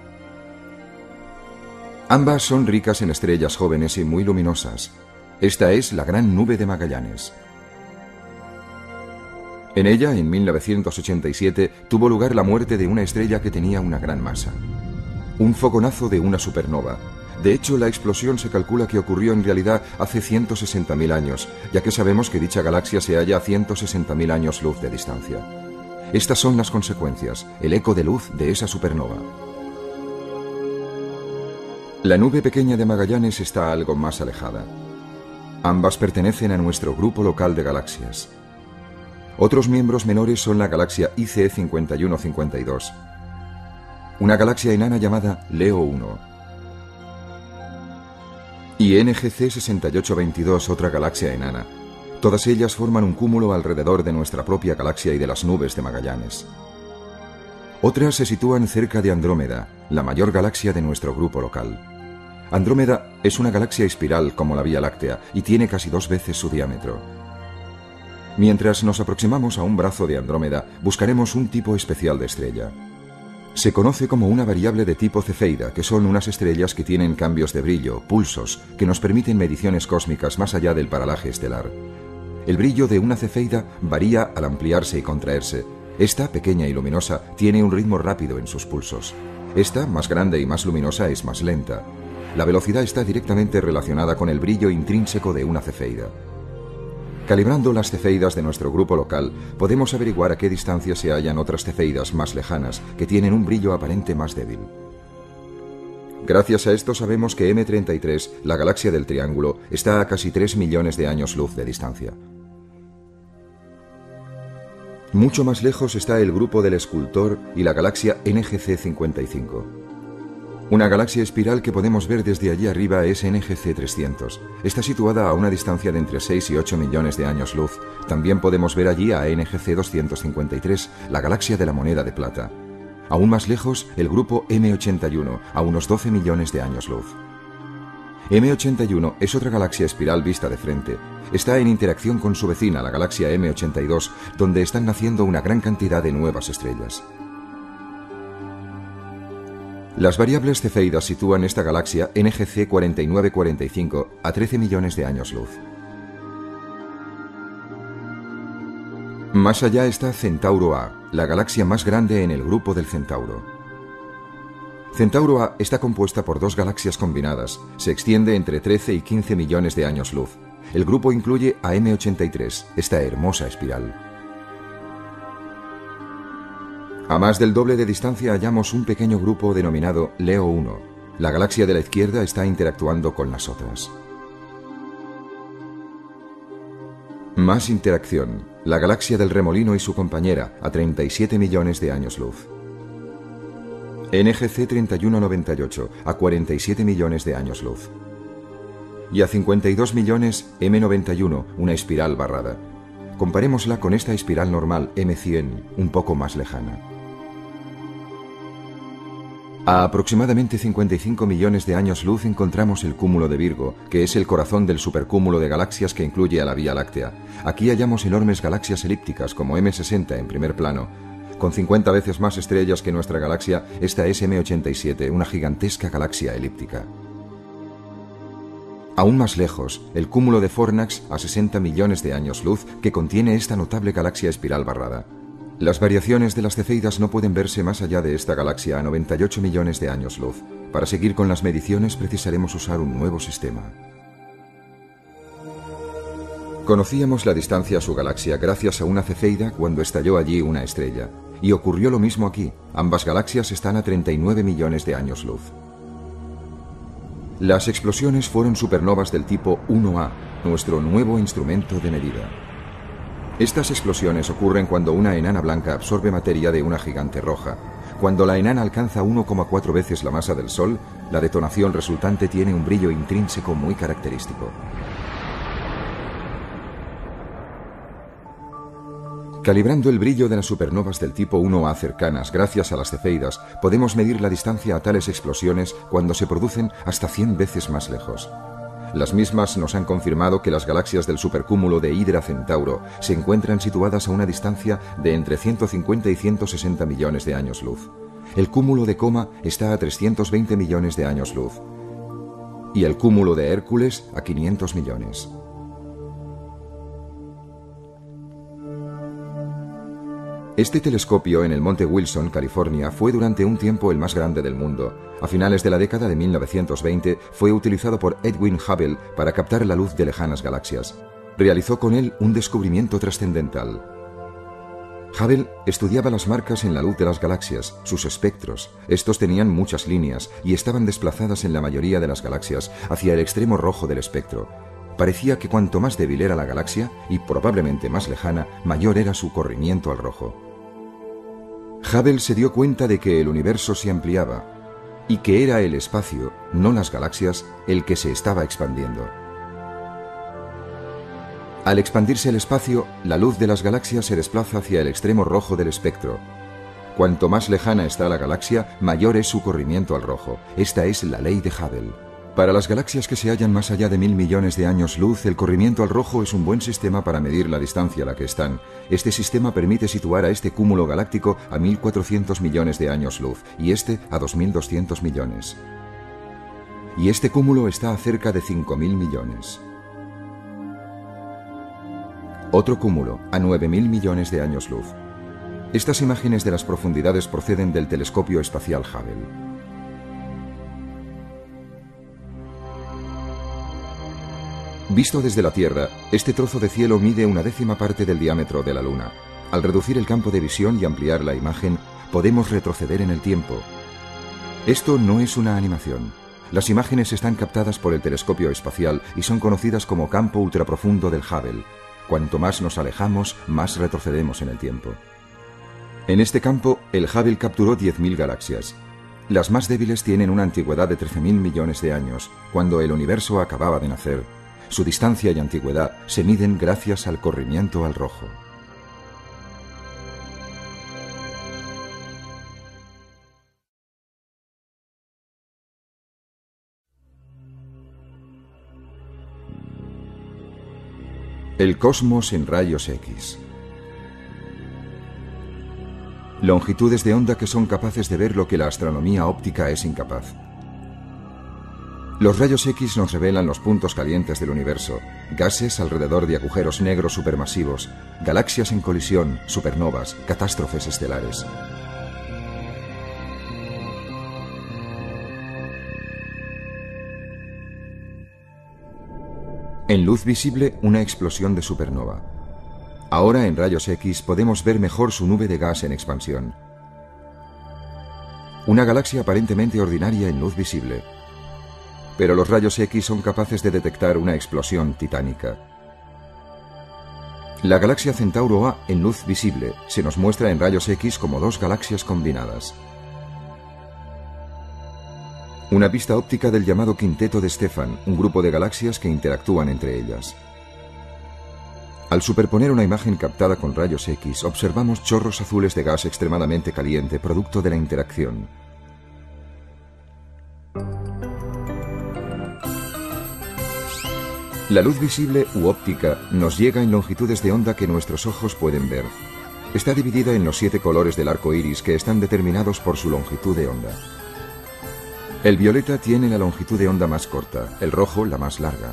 Ambas son ricas en estrellas jóvenes y muy luminosas. Esta es la gran nube de Magallanes. En ella, en mil novecientos ochenta y siete, tuvo lugar la muerte de una estrella que tenía una gran masa. Un fogonazo de una supernova. De hecho, la explosión se calcula que ocurrió en realidad hace ciento sesenta mil años, ya que sabemos que dicha galaxia se halla a ciento sesenta mil años luz de distancia. Estas son las consecuencias, el eco de luz de esa supernova. La nube pequeña de Magallanes está algo más alejada. Ambas pertenecen a nuestro grupo local de galaxias. Otros miembros menores son la galaxia I C cincuenta y uno cincuenta y dos, una galaxia enana llamada Leo uno, y N G C sesenta y ocho veintidós, otra galaxia enana. Todas ellas forman un cúmulo alrededor de nuestra propia galaxia y de las nubes de Magallanes. Otras se sitúan cerca de Andrómeda, la mayor galaxia de nuestro grupo local. Andrómeda es una galaxia espiral como la Vía Láctea y tiene casi dos veces su diámetro. Mientras nos aproximamos a un brazo de Andrómeda, buscaremos un tipo especial de estrella. Se conoce como una variable de tipo cefeida, que son unas estrellas que tienen cambios de brillo, pulsos, que nos permiten mediciones cósmicas más allá del paralaje estelar. El brillo de una cefeida varía al ampliarse y contraerse. Esta, pequeña y luminosa, tiene un ritmo rápido en sus pulsos. Esta, más grande y más luminosa, es más lenta. La velocidad está directamente relacionada con el brillo intrínseco de una cefeida. Calibrando las cefeidas de nuestro grupo local, podemos averiguar a qué distancia se hallan otras cefeidas más lejanas, que tienen un brillo aparente más débil. Gracias a esto sabemos que M treinta y tres, la galaxia del Triángulo, está a casi tres millones de años luz de distancia. Mucho más lejos está el grupo del Escultor y la galaxia N G C cincuenta y cinco. Una galaxia espiral que podemos ver desde allí arriba es N G C trescientos. Está situada a una distancia de entre seis y ocho millones de años luz. También podemos ver allí a N G C doscientos cincuenta y tres, la galaxia de la moneda de plata. Aún más lejos, el grupo M ochenta y uno, a unos doce millones de años luz. M ochenta y uno es otra galaxia espiral vista de frente. Está en interacción con su vecina, la galaxia M ochenta y dos, donde están naciendo una gran cantidad de nuevas estrellas. Las variables cefeidas sitúan esta galaxia N G C cuarenta y nueve cuarenta y cinco a trece millones de años luz. Más allá está Centauro A, la galaxia más grande en el grupo del Centauro. Centauro A está compuesta por dos galaxias combinadas, se extiende entre trece y quince millones de años luz. El grupo incluye a M ochenta y tres, esta hermosa espiral. A más del doble de distancia hallamos un pequeño grupo denominado Leo uno. La galaxia de la izquierda está interactuando con las otras. Más interacción. La galaxia del Remolino y su compañera, a treinta y siete millones de años luz. N G C treinta y uno noventa y ocho, a cuarenta y siete millones de años luz. Y a cincuenta y dos millones M noventa y uno, una espiral barrada. Comparémosla con esta espiral normal M cien, un poco más lejana. A aproximadamente cincuenta y cinco millones de años luz encontramos el cúmulo de Virgo, que es el corazón del supercúmulo de galaxias que incluye a la Vía Láctea. Aquí hallamos enormes galaxias elípticas como M sesenta en primer plano. Con cincuenta veces más estrellas que nuestra galaxia, esta es M ochenta y siete, una gigantesca galaxia elíptica. Aún más lejos, el cúmulo de Fornax a sesenta millones de años luz que contiene esta notable galaxia espiral barrada. Las variaciones de las cefeidas no pueden verse más allá de esta galaxia a noventa y ocho millones de años luz. Para seguir con las mediciones precisaremos usar un nuevo sistema. Conocíamos la distancia a su galaxia gracias a una cefeida cuando estalló allí una estrella. Y ocurrió lo mismo aquí. Ambas galaxias están a treinta y nueve millones de años luz. Las explosiones fueron supernovas del tipo uno A, nuestro nuevo instrumento de medida. Estas explosiones ocurren cuando una enana blanca absorbe materia de una gigante roja. Cuando la enana alcanza uno coma cuatro veces la masa del Sol, la detonación resultante tiene un brillo intrínseco muy característico. Calibrando el brillo de las supernovas del tipo uno A cercanas gracias a las cefeidas, podemos medir la distancia a tales explosiones cuando se producen hasta cien veces más lejos. Las mismas nos han confirmado que las galaxias del supercúmulo de Hydra Centauro se encuentran situadas a una distancia de entre ciento cincuenta y ciento sesenta millones de años luz. El cúmulo de Coma está a trescientos veinte millones de años luz y el cúmulo de Hércules a quinientos millones. Este telescopio en el Monte Wilson, California, fue durante un tiempo el más grande del mundo. A finales de la década de mil novecientos veinte fue utilizado por Edwin Hubble para captar la luz de lejanas galaxias. Realizó con él un descubrimiento trascendental. Hubble estudiaba las marcas en la luz de las galaxias, sus espectros. Estos tenían muchas líneas y estaban desplazadas en la mayoría de las galaxias hacia el extremo rojo del espectro. Parecía que cuanto más débil era la galaxia, y probablemente más lejana, mayor era su corrimiento al rojo. Hubble se dio cuenta de que el universo se ampliaba y que era el espacio, no las galaxias, el que se estaba expandiendo. Al expandirse el espacio, la luz de las galaxias se desplaza hacia el extremo rojo del espectro. Cuanto más lejana está la galaxia, mayor es su corrimiento al rojo. Esta es la ley de Hubble. Para las galaxias que se hallan más allá de mil millones de años luz, el corrimiento al rojo es un buen sistema para medir la distancia a la que están. Este sistema permite situar a este cúmulo galáctico a mil cuatrocientos millones de años luz y este a dos mil doscientos millones. Y este cúmulo está a cerca de cinco mil millones. Otro cúmulo a nueve mil millones de años luz. Estas imágenes de las profundidades proceden del telescopio espacial Hubble. Visto desde la Tierra, este trozo de cielo mide una décima parte del diámetro de la Luna. Al reducir el campo de visión y ampliar la imagen, podemos retroceder en el tiempo. Esto no es una animación. Las imágenes están captadas por el telescopio espacial y son conocidas como campo ultraprofundo del Hubble. Cuanto más nos alejamos, más retrocedemos en el tiempo. En este campo, el Hubble capturó diez mil galaxias. Las más débiles tienen una antigüedad de trece mil millones de años, cuando el universo acababa de nacer. Su distancia y antigüedad se miden gracias al corrimiento al rojo. El cosmos en rayos X. Longitudes de onda que son capaces de ver lo que la astronomía óptica es incapaz. Los rayos X nos revelan los puntos calientes del universo, gases alrededor de agujeros negros supermasivos, galaxias en colisión, supernovas, catástrofes estelares. En luz visible, una explosión de supernova. Ahora en rayos X podemos ver mejor su nube de gas en expansión. Una galaxia aparentemente ordinaria en luz visible. Pero los rayos X son capaces de detectar una explosión titánica. La galaxia Centauro A en luz visible se nos muestra en rayos X como dos galaxias combinadas. Una vista óptica del llamado Quinteto de Stefan, un grupo de galaxias que interactúan entre ellas. Al superponer una imagen captada con rayos X, observamos chorros azules de gas extremadamente caliente, producto de la interacción. La luz visible u óptica nos llega en longitudes de onda que nuestros ojos pueden ver. Está dividida en los siete colores del arco iris, que están determinados por su longitud de onda. El violeta tiene la longitud de onda más corta, el rojo la más larga.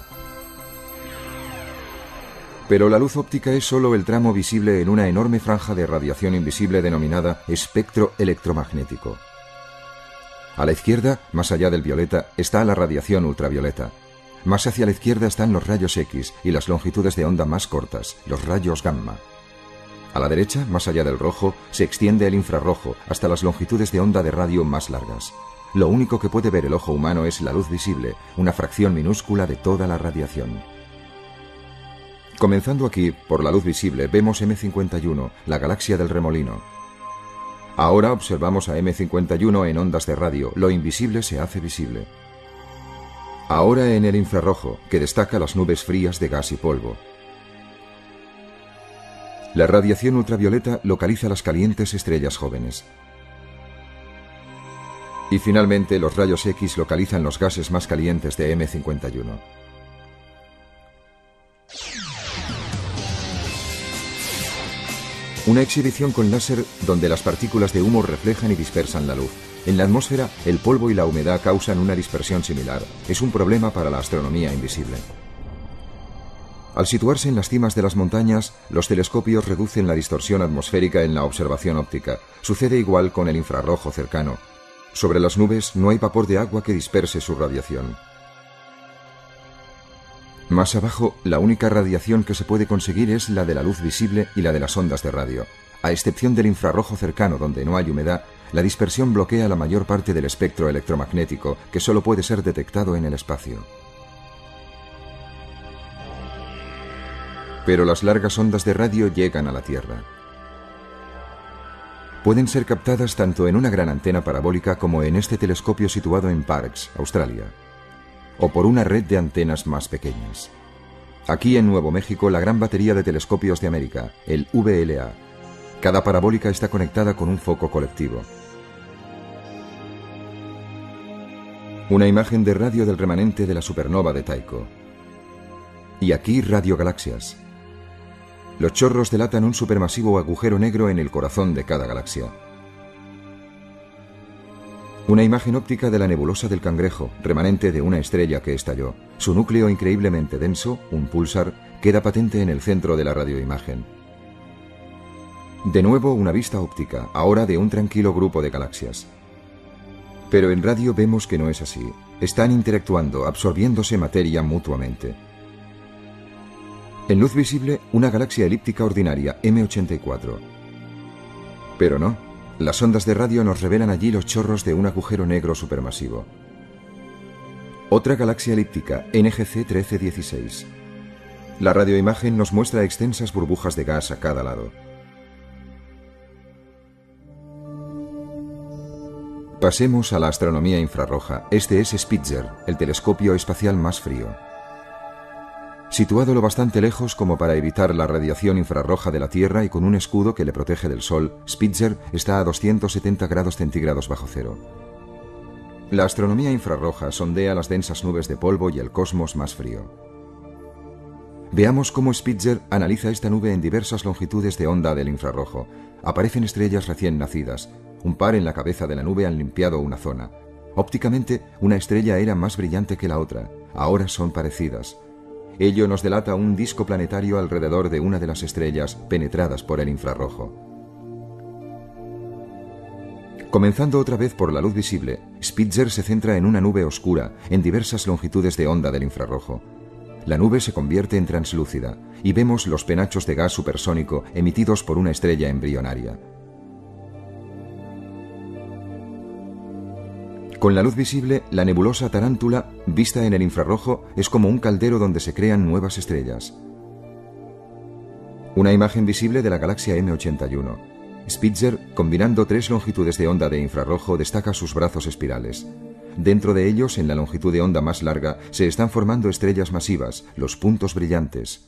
Pero la luz óptica es solo el tramo visible en una enorme franja de radiación invisible denominada espectro electromagnético. A la izquierda, más allá del violeta, está la radiación ultravioleta. Más hacia la izquierda están los rayos X y las longitudes de onda más cortas, los rayos gamma. A la derecha, más allá del rojo, se extiende el infrarrojo hasta las longitudes de onda de radio más largas. Lo único que puede ver el ojo humano es la luz visible, una fracción minúscula de toda la radiación. Comenzando aquí, por la luz visible, vemos M cincuenta y uno, la galaxia del remolino. Ahora observamos a M cincuenta y uno en ondas de radio, lo invisible se hace visible. Ahora en el infrarrojo, que destaca las nubes frías de gas y polvo. La radiación ultravioleta localiza las calientes estrellas jóvenes. Y finalmente los rayos X localizan los gases más calientes de M cincuenta y uno. Una exhibición con láser donde las partículas de humo reflejan y dispersan la luz. En la atmósfera, el polvo y la humedad causan una dispersión similar. Es un problema para la astronomía invisible. Al situarse en las cimas de las montañas, los telescopios reducen la distorsión atmosférica en la observación óptica. Sucede igual con el infrarrojo cercano. Sobre las nubes no hay vapor de agua que disperse su radiación. Más abajo, la única radiación que se puede conseguir es la de la luz visible y la de las ondas de radio. A excepción del infrarrojo cercano, donde no hay humedad, la dispersión bloquea la mayor parte del espectro electromagnético, que solo puede ser detectado en el espacio. Pero las largas ondas de radio llegan a la Tierra. Pueden ser captadas tanto en una gran antena parabólica como en este telescopio situado en Parkes, Australia, o por una red de antenas más pequeñas. Aquí en Nuevo México, la gran batería de telescopios de América, el V L A. Cada parabólica está conectada con un foco colectivo. Una imagen de radio del remanente de la supernova de Tycho. Y aquí radiogalaxias. Los chorros delatan un supermasivo agujero negro en el corazón de cada galaxia. Una imagen óptica de la nebulosa del Cangrejo, remanente de una estrella que estalló. Su núcleo increíblemente denso, un púlsar, queda patente en el centro de la radioimagen. De nuevo una vista óptica, ahora de un tranquilo grupo de galaxias. Pero en radio vemos que no es así. Están interactuando, absorbiéndose materia mutuamente. En luz visible, una galaxia elíptica ordinaria, M ochenta y cuatro. Pero no. Las ondas de radio nos revelan allí los chorros de un agujero negro supermasivo. Otra galaxia elíptica, N G C trece dieciséis. La radioimagen nos muestra extensas burbujas de gas a cada lado. Pasemos a la astronomía infrarroja. Este es Spitzer, el telescopio espacial más frío. Situado lo bastante lejos como para evitar la radiación infrarroja de la Tierra y con un escudo que le protege del Sol, Spitzer está a doscientos setenta grados centígrados bajo cero. La astronomía infrarroja sondea las densas nubes de polvo y el cosmos más frío. Veamos cómo Spitzer analiza esta nube en diversas longitudes de onda del infrarrojo. Aparecen estrellas recién nacidas. Un par en la cabeza de la nube han limpiado una zona. Ópticamente, una estrella era más brillante que la otra. Ahora son parecidas. Ello nos delata un disco planetario alrededor de una de las estrellas penetradas por el infrarrojo. Comenzando otra vez por la luz visible, Spitzer se centra en una nube oscura en diversas longitudes de onda del infrarrojo. La nube se convierte en translúcida y vemos los penachos de gas supersónico emitidos por una estrella embrionaria. Con la luz visible, la nebulosa Tarántula, vista en el infrarrojo, es como un caldero donde se crean nuevas estrellas. Una imagen visible de la galaxia M ochenta y uno. Spitzer, combinando tres longitudes de onda de infrarrojo, destaca sus brazos espirales. Dentro de ellos, en la longitud de onda más larga, se están formando estrellas masivas, los puntos brillantes.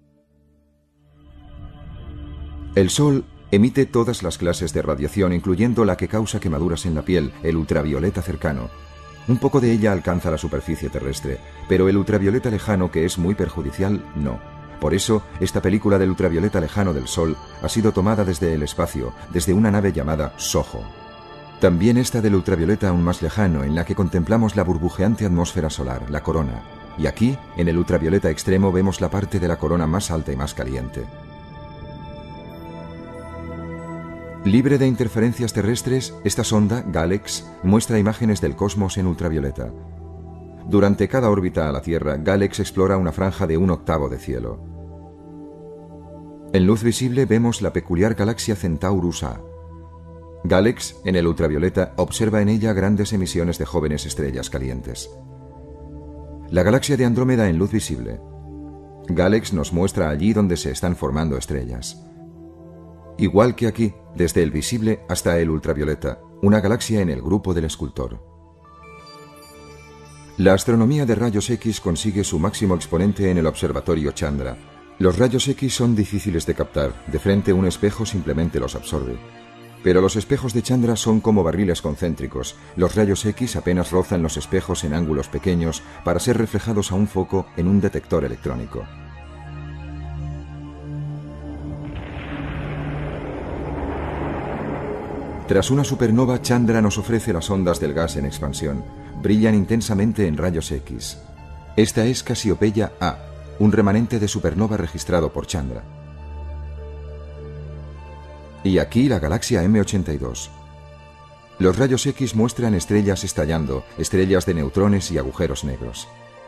El Sol emite todas las clases de radiación, incluyendo la que causa quemaduras en la piel, el ultravioleta cercano. Un poco de ella alcanza la superficie terrestre, pero el ultravioleta lejano, que es muy perjudicial, no. Por eso, esta película del ultravioleta lejano del Sol ha sido tomada desde el espacio, desde una nave llamada SOHO. También esta del ultravioleta aún más lejano, en la que contemplamos la burbujeante atmósfera solar, la corona. Y aquí, en el ultravioleta extremo, vemos la parte de la corona más alta y más caliente. Libre de interferencias terrestres, esta sonda, GALEX, muestra imágenes del cosmos en ultravioleta. Durante cada órbita a la Tierra, GALEX explora una franja de un octavo de cielo. En luz visible vemos la peculiar galaxia Centaurus A. GALEX, en el ultravioleta, observa en ella grandes emisiones de jóvenes estrellas calientes. La galaxia de Andrómeda en luz visible. GALEX nos muestra allí donde se están formando estrellas. Igual que aquí, desde el visible hasta el ultravioleta, una galaxia en el grupo del escultor. La astronomía de rayos X consigue su máximo exponente en el observatorio Chandra. Los rayos X son difíciles de captar, de frente un espejo simplemente los absorbe. Pero los espejos de Chandra son como barriles concéntricos. Los rayos X apenas rozan los espejos en ángulos pequeños para ser reflejados a un foco en un detector electrónico. Tras una supernova, Chandra nos ofrece las ondas del gas en expansión. Brillan intensamente en rayos X. Esta es Casiopeia A, un remanente de supernova registrado por Chandra. Y aquí la galaxia M ochenta y dos. Los rayos X muestran estrellas estallando, estrellas de neutrones y agujeros negros.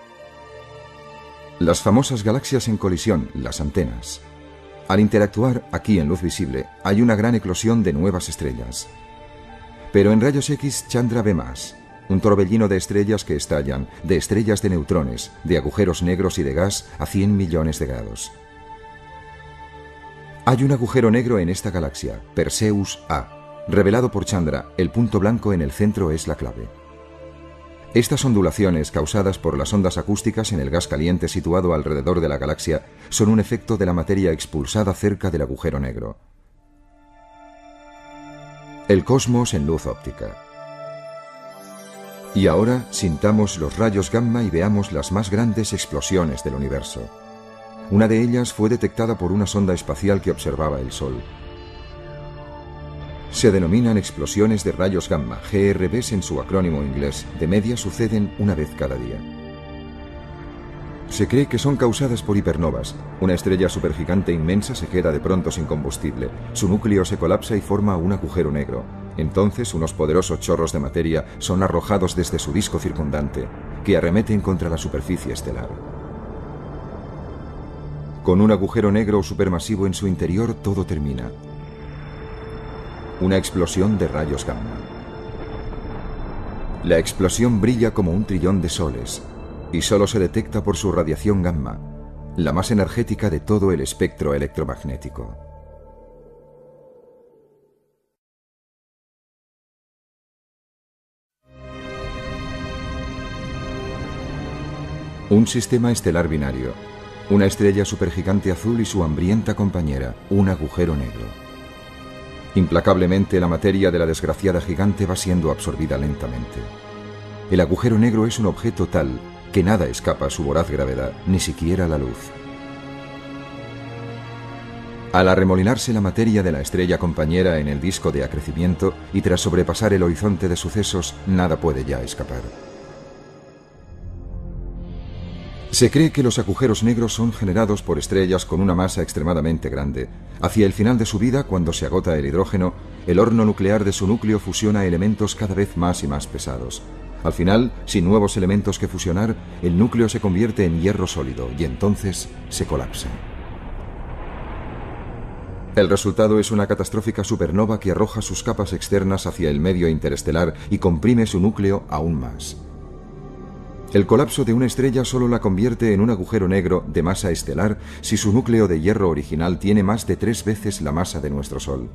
Las famosas galaxias en colisión, las antenas. Al interactuar, aquí en luz visible, hay una gran eclosión de nuevas estrellas. Pero en rayos X, Chandra ve más. Un torbellino de estrellas que estallan, de estrellas de neutrones, de agujeros negros y de gas a cien millones de grados. Hay un agujero negro en esta galaxia, Perseus A. Revelado por Chandra, el punto blanco en el centro es la clave. Estas ondulaciones, causadas por las ondas acústicas en el gas caliente situado alrededor de la galaxia, son un efecto de la materia expulsada cerca del agujero negro. El cosmos en luz óptica. Y ahora sintamos los rayos gamma y veamos las más grandes explosiones del universo. Una de ellas fue detectada por una sonda espacial que observaba el Sol. Se denominan explosiones de rayos gamma, G R Bs en su acrónimo inglés. De media suceden una vez cada día. Se cree que son causadas por hipernovas. Una estrella supergigante inmensa se queda de pronto sin combustible. Su núcleo se colapsa y forma un agujero negro. Entonces unos poderosos chorros de materia son arrojados desde su disco circundante, que arremeten contra la superficie estelar. Con un agujero negro supermasivo en su interior, todo termina. Una explosión de rayos gamma. La explosión brilla como un trillón de soles, y solo se detecta por su radiación gamma, la más energética de todo el espectro electromagnético. Un sistema estelar binario, una estrella supergigante azul y su hambrienta compañera, un agujero negro. Implacablemente la materia de la desgraciada gigante va siendo absorbida lentamente. El agujero negro es un objeto tal que nada escapa a su voraz gravedad, ni siquiera la luz. Al arremolinarse la materia de la estrella compañera en el disco de acrecimiento y tras sobrepasar el horizonte de sucesos, nada puede ya escapar. Se cree que los agujeros negros son generados por estrellas con una masa extremadamente grande. Hacia el final de su vida, cuando se agota el hidrógeno, el horno nuclear de su núcleo fusiona elementos cada vez más y más pesados. Al final, sin nuevos elementos que fusionar, el núcleo se convierte en hierro sólido y entonces se colapsa. El resultado es una catastrófica supernova que arroja sus capas externas hacia el medio interestelar y comprime su núcleo aún más. El colapso de una estrella solo la convierte en un agujero negro de masa estelar si su núcleo de hierro original tiene más de tres veces la masa de nuestro Sol.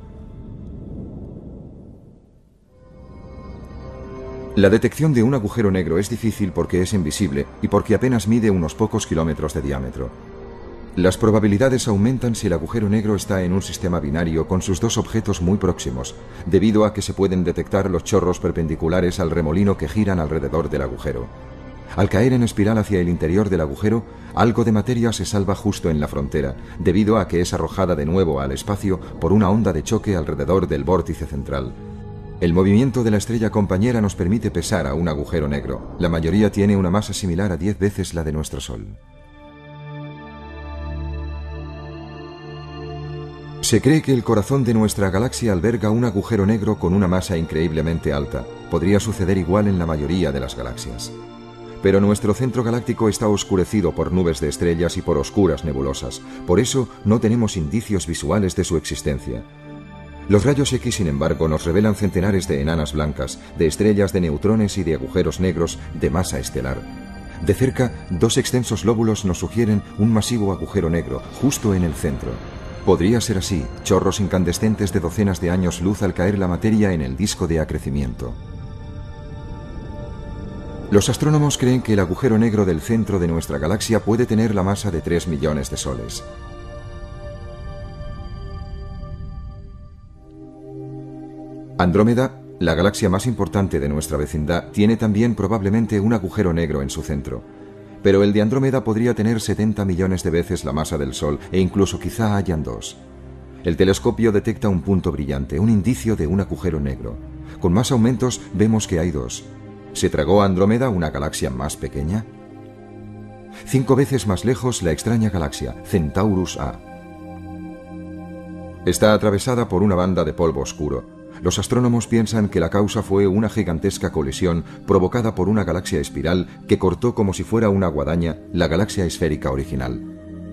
La detección de un agujero negro es difícil porque es invisible y porque apenas mide unos pocos kilómetros de diámetro. Las probabilidades aumentan si el agujero negro está en un sistema binario con sus dos objetos muy próximos, debido a que se pueden detectar los chorros perpendiculares al remolino que giran alrededor del agujero. Al caer en espiral hacia el interior del agujero, algo de materia se salva justo en la frontera, debido a que es arrojada de nuevo al espacio por una onda de choque alrededor del vórtice central. El movimiento de la estrella compañera nos permite pesar a un agujero negro. La mayoría tiene una masa similar a diez veces la de nuestro Sol. Se cree que el corazón de nuestra galaxia alberga un agujero negro con una masa increíblemente alta. Podría suceder igual en la mayoría de las galaxias. Pero nuestro centro galáctico está oscurecido por nubes de estrellas y por oscuras nebulosas. Por eso no tenemos indicios visuales de su existencia. Los rayos X, sin embargo, nos revelan centenares de enanas blancas, de estrellas de neutrones y de agujeros negros de masa estelar. De cerca, dos extensos lóbulos nos sugieren un masivo agujero negro, justo en el centro. Podría ser así, chorros incandescentes de docenas de años luz al caer la materia en el disco de acrecimiento. Los astrónomos creen que el agujero negro del centro de nuestra galaxia puede tener la masa de tres millones de soles. Andrómeda, la galaxia más importante de nuestra vecindad, tiene también probablemente un agujero negro en su centro. Pero el de Andrómeda podría tener setenta millones de veces la masa del Sol e incluso quizá hayan dos. El telescopio detecta un punto brillante, un indicio de un agujero negro. Con más aumentos vemos que hay dos. ¿Se tragó a Andrómeda una galaxia más pequeña? Cinco veces más lejos la extraña galaxia, Centaurus A. Está atravesada por una banda de polvo oscuro. Los astrónomos piensan que la causa fue una gigantesca colisión provocada por una galaxia espiral que cortó como si fuera una guadaña la galaxia esférica original.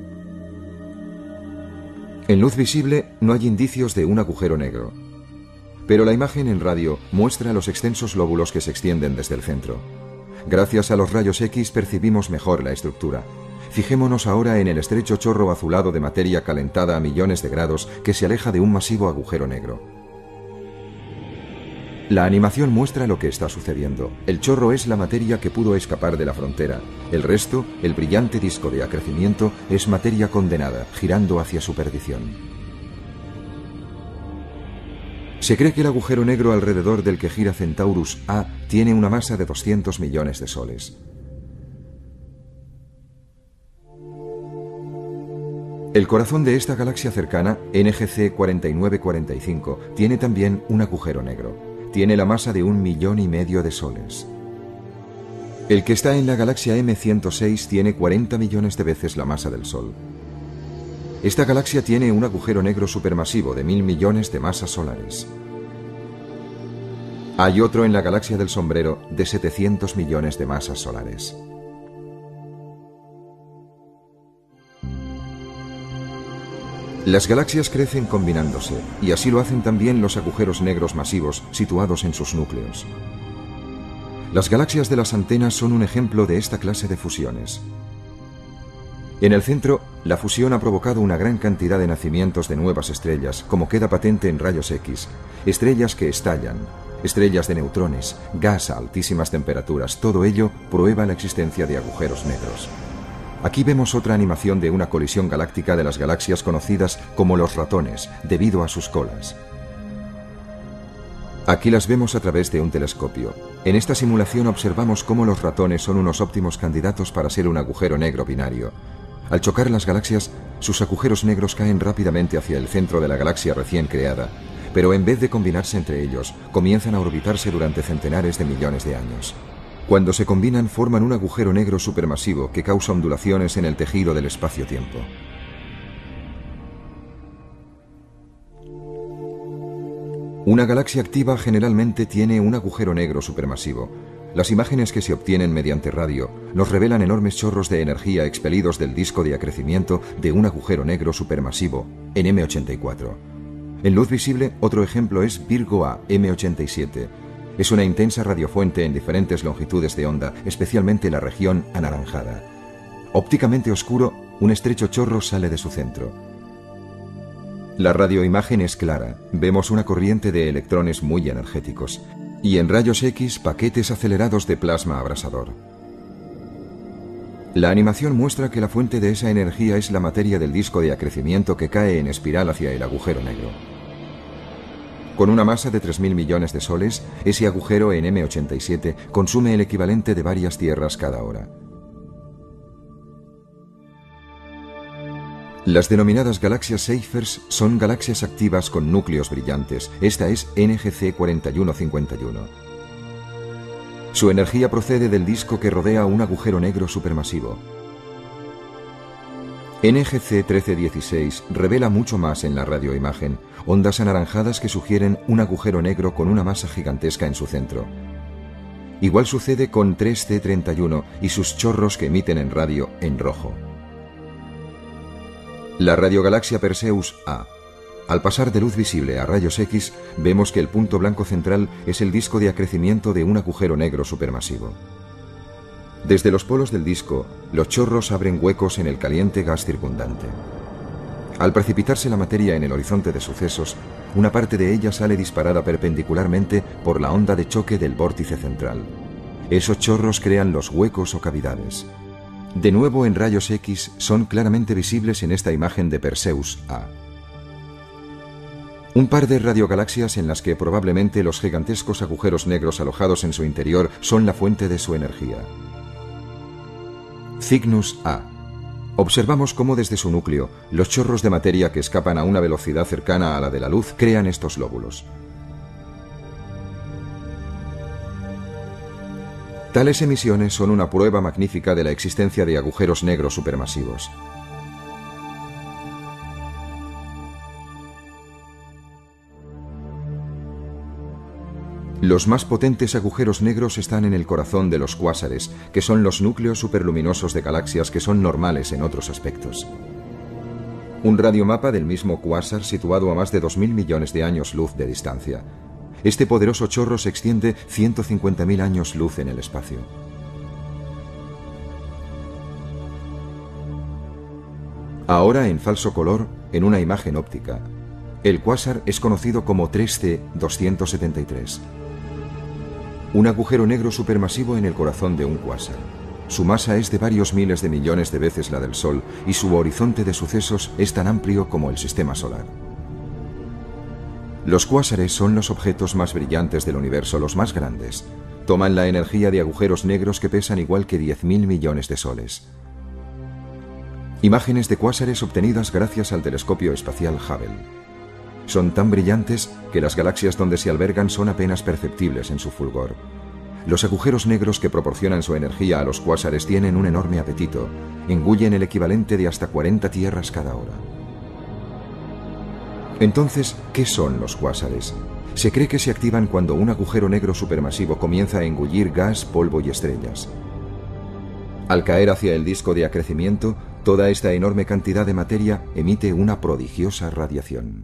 En luz visible no hay indicios de un agujero negro. Pero la imagen en radio muestra los extensos lóbulos que se extienden desde el centro. Gracias a los rayos X percibimos mejor la estructura. Fijémonos ahora en el estrecho chorro azulado de materia calentada a millones de grados que se aleja de un masivo agujero negro. La animación muestra lo que está sucediendo. El chorro es la materia que pudo escapar de la frontera. El resto, el brillante disco de acrecimiento, es materia condenada, girando hacia su perdición. Se cree que el agujero negro alrededor del que gira Centaurus A tiene una masa de doscientos millones de soles. El corazón de esta galaxia cercana, N G C cuarenta y nueve cuarenta y cinco, tiene también un agujero negro. Tiene la masa de un millón y medio de soles. El que está en la galaxia M ciento seis tiene cuarenta millones de veces la masa del Sol. Esta galaxia tiene un agujero negro supermasivo de mil millones de masas solares. Hay otro en la galaxia del sombrero de setecientos millones de masas solares. Las galaxias crecen combinándose, y así lo hacen también los agujeros negros masivos situados en sus núcleos. Las galaxias de las antenas son un ejemplo de esta clase de fusiones. En el centro, la fusión ha provocado una gran cantidad de nacimientos de nuevas estrellas, como queda patente en rayos X, estrellas que estallan, estrellas de neutrones, gas a altísimas temperaturas. Todo ello prueba la existencia de agujeros negros. Aquí vemos otra animación de una colisión galáctica de las galaxias conocidas como los ratones, debido a sus colas. Aquí las vemos a través de un telescopio. En esta simulación observamos cómo los ratones son unos óptimos candidatos para ser un agujero negro binario. Al chocar las galaxias, sus agujeros negros caen rápidamente hacia el centro de la galaxia recién creada, pero en vez de combinarse entre ellos, comienzan a orbitarse durante centenares de millones de años. Cuando se combinan, forman un agujero negro supermasivo que causa ondulaciones en el tejido del espacio-tiempo. Una galaxia activa generalmente tiene un agujero negro supermasivo. Las imágenes que se obtienen mediante radio nos revelan enormes chorros de energía expelidos del disco de acrecimiento de un agujero negro supermasivo, en M ochenta y cuatro. En luz visible, otro ejemplo es Virgo A, M ochenta y siete. Es una intensa radiofuente en diferentes longitudes de onda, especialmente la región anaranjada. Ópticamente oscuro, un estrecho chorro sale de su centro. La radioimagen es clara, vemos una corriente de electrones muy energéticos, y en rayos X paquetes acelerados de plasma abrasador. La animación muestra que la fuente de esa energía es la materia del disco de acrecimiento que cae en espiral hacia el agujero negro. Con una masa de tres mil millones de soles, ese agujero en M ochenta y siete consume el equivalente de varias tierras cada hora. Las denominadas galaxias Seyfert son galaxias activas con núcleos brillantes. Esta es N G C cuarenta y uno cincuenta y uno. Su energía procede del disco que rodea un agujero negro supermasivo. N G C trece dieciséis revela mucho más en la radioimagen, ondas anaranjadas que sugieren un agujero negro con una masa gigantesca en su centro. Igual sucede con tres C treinta y uno y sus chorros que emiten en radio en rojo. La radiogalaxia Perseus A. Al pasar de luz visible a rayos X, vemos que el punto blanco central es el disco de acrecimiento de un agujero negro supermasivo. Desde los polos del disco, los chorros abren huecos en el caliente gas circundante. Al precipitarse la materia en el horizonte de sucesos, una parte de ella sale disparada perpendicularmente por la onda de choque del vórtice central. Esos chorros crean los huecos o cavidades. De nuevo en rayos X son claramente visibles en esta imagen de Perseus A. Un par de radiogalaxias en las que probablemente los gigantescos agujeros negros alojados en su interior son la fuente de su energía. Cygnus A. Observamos cómo desde su núcleo, los chorros de materia que escapan a una velocidad cercana a la de la luz crean estos lóbulos. Tales emisiones son una prueba magnífica de la existencia de agujeros negros supermasivos. Los más potentes agujeros negros están en el corazón de los cuásares, que son los núcleos superluminosos de galaxias que son normales en otros aspectos. Un radiomapa del mismo cuásar situado a más de dos mil millones de años luz de distancia. Este poderoso chorro se extiende ciento cincuenta mil años luz en el espacio. Ahora en falso color, en una imagen óptica. El cuásar es conocido como tres C doscientos setenta y tres. Un agujero negro supermasivo en el corazón de un cuásar. Su masa es de varios miles de millones de veces la del Sol y su horizonte de sucesos es tan amplio como el sistema solar. Los cuásares son los objetos más brillantes del universo, los más grandes. Toman la energía de agujeros negros que pesan igual que diez mil millones de soles. Imágenes de cuásares obtenidas gracias al telescopio espacial Hubble. Son tan brillantes que las galaxias donde se albergan son apenas perceptibles en su fulgor. Los agujeros negros que proporcionan su energía a los cuásares tienen un enorme apetito. Engullen el equivalente de hasta cuarenta tierras cada hora. Entonces, ¿qué son los cuásares? Se cree que se activan cuando un agujero negro supermasivo comienza a engullir gas, polvo y estrellas. Al caer hacia el disco de acrecimiento, toda esta enorme cantidad de materia emite una prodigiosa radiación.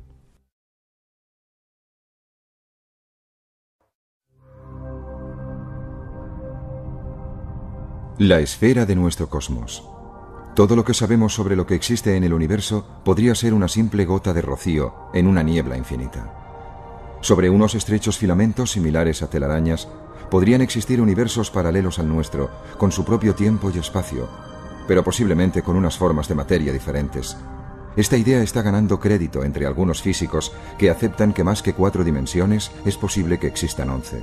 La esfera de nuestro cosmos. Todo lo que sabemos sobre lo que existe en el universo podría ser una simple gota de rocío en una niebla infinita. Sobre unos estrechos filamentos similares a telarañas, podrían existir universos paralelos al nuestro, con su propio tiempo y espacio, pero posiblemente con unas formas de materia diferentes. Esta idea está ganando crédito entre algunos físicos que aceptan que más que cuatro dimensiones es posible que existan once.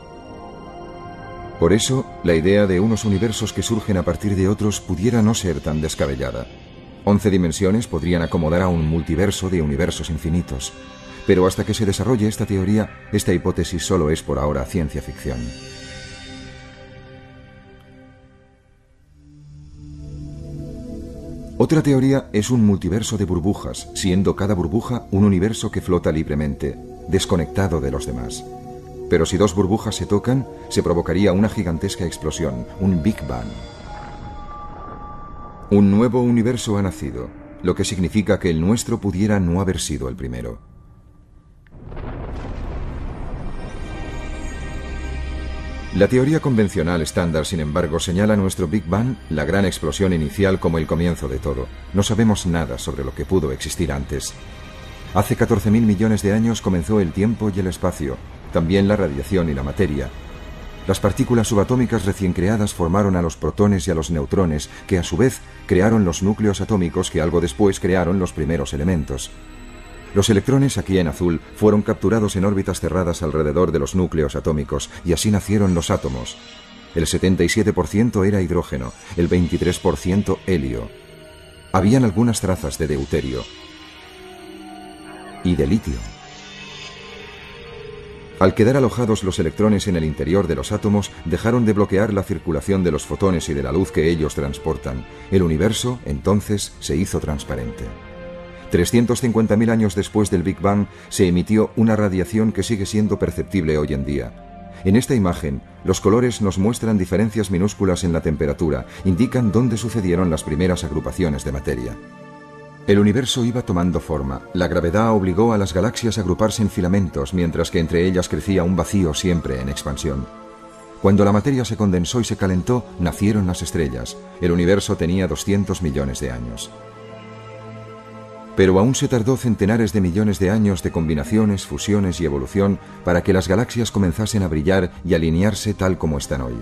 Por eso, la idea de unos universos que surgen a partir de otros pudiera no ser tan descabellada. Once dimensiones podrían acomodar a un multiverso de universos infinitos. Pero hasta que se desarrolle esta teoría, esta hipótesis solo es por ahora ciencia ficción. Otra teoría es un multiverso de burbujas, siendo cada burbuja un universo que flota libremente, desconectado de los demás. Pero si dos burbujas se tocan, se provocaría una gigantesca explosión, un Big Bang. Un nuevo universo ha nacido, lo que significa que el nuestro pudiera no haber sido el primero. La teoría convencional estándar, sin embargo, señala nuestro Big Bang, la gran explosión inicial, como el comienzo de todo. No sabemos nada sobre lo que pudo existir antes. Hace catorce mil millones de años comenzó el tiempo y el espacio, también la radiación y la materia. Las partículas subatómicas recién creadas formaron a los protones y a los neutrones, que a su vez crearon los núcleos atómicos que algo después crearon los primeros elementos. Los electrones, aquí en azul, fueron capturados en órbitas cerradas alrededor de los núcleos atómicos, y así nacieron los átomos. El setenta y siete por ciento era hidrógeno, el veintitrés por ciento helio. Habían algunas trazas de deuterio y de litio. Al quedar alojados los electrones en el interior de los átomos, dejaron de bloquear la circulación de los fotones y de la luz que ellos transportan. El universo, entonces, se hizo transparente. trescientos cincuenta mil años después del Big Bang, se emitió una radiación que sigue siendo perceptible hoy en día. En esta imagen, los colores nos muestran diferencias minúsculas en la temperatura, indican dónde sucedieron las primeras agrupaciones de materia. El universo iba tomando forma. La gravedad obligó a las galaxias a agruparse en filamentos, mientras que entre ellas crecía un vacío siempre en expansión. Cuando la materia se condensó y se calentó, nacieron las estrellas. El universo tenía doscientos millones de años. Pero aún se tardó centenares de millones de años de combinaciones, fusiones y evolución para que las galaxias comenzasen a brillar y alinearse tal como están hoy.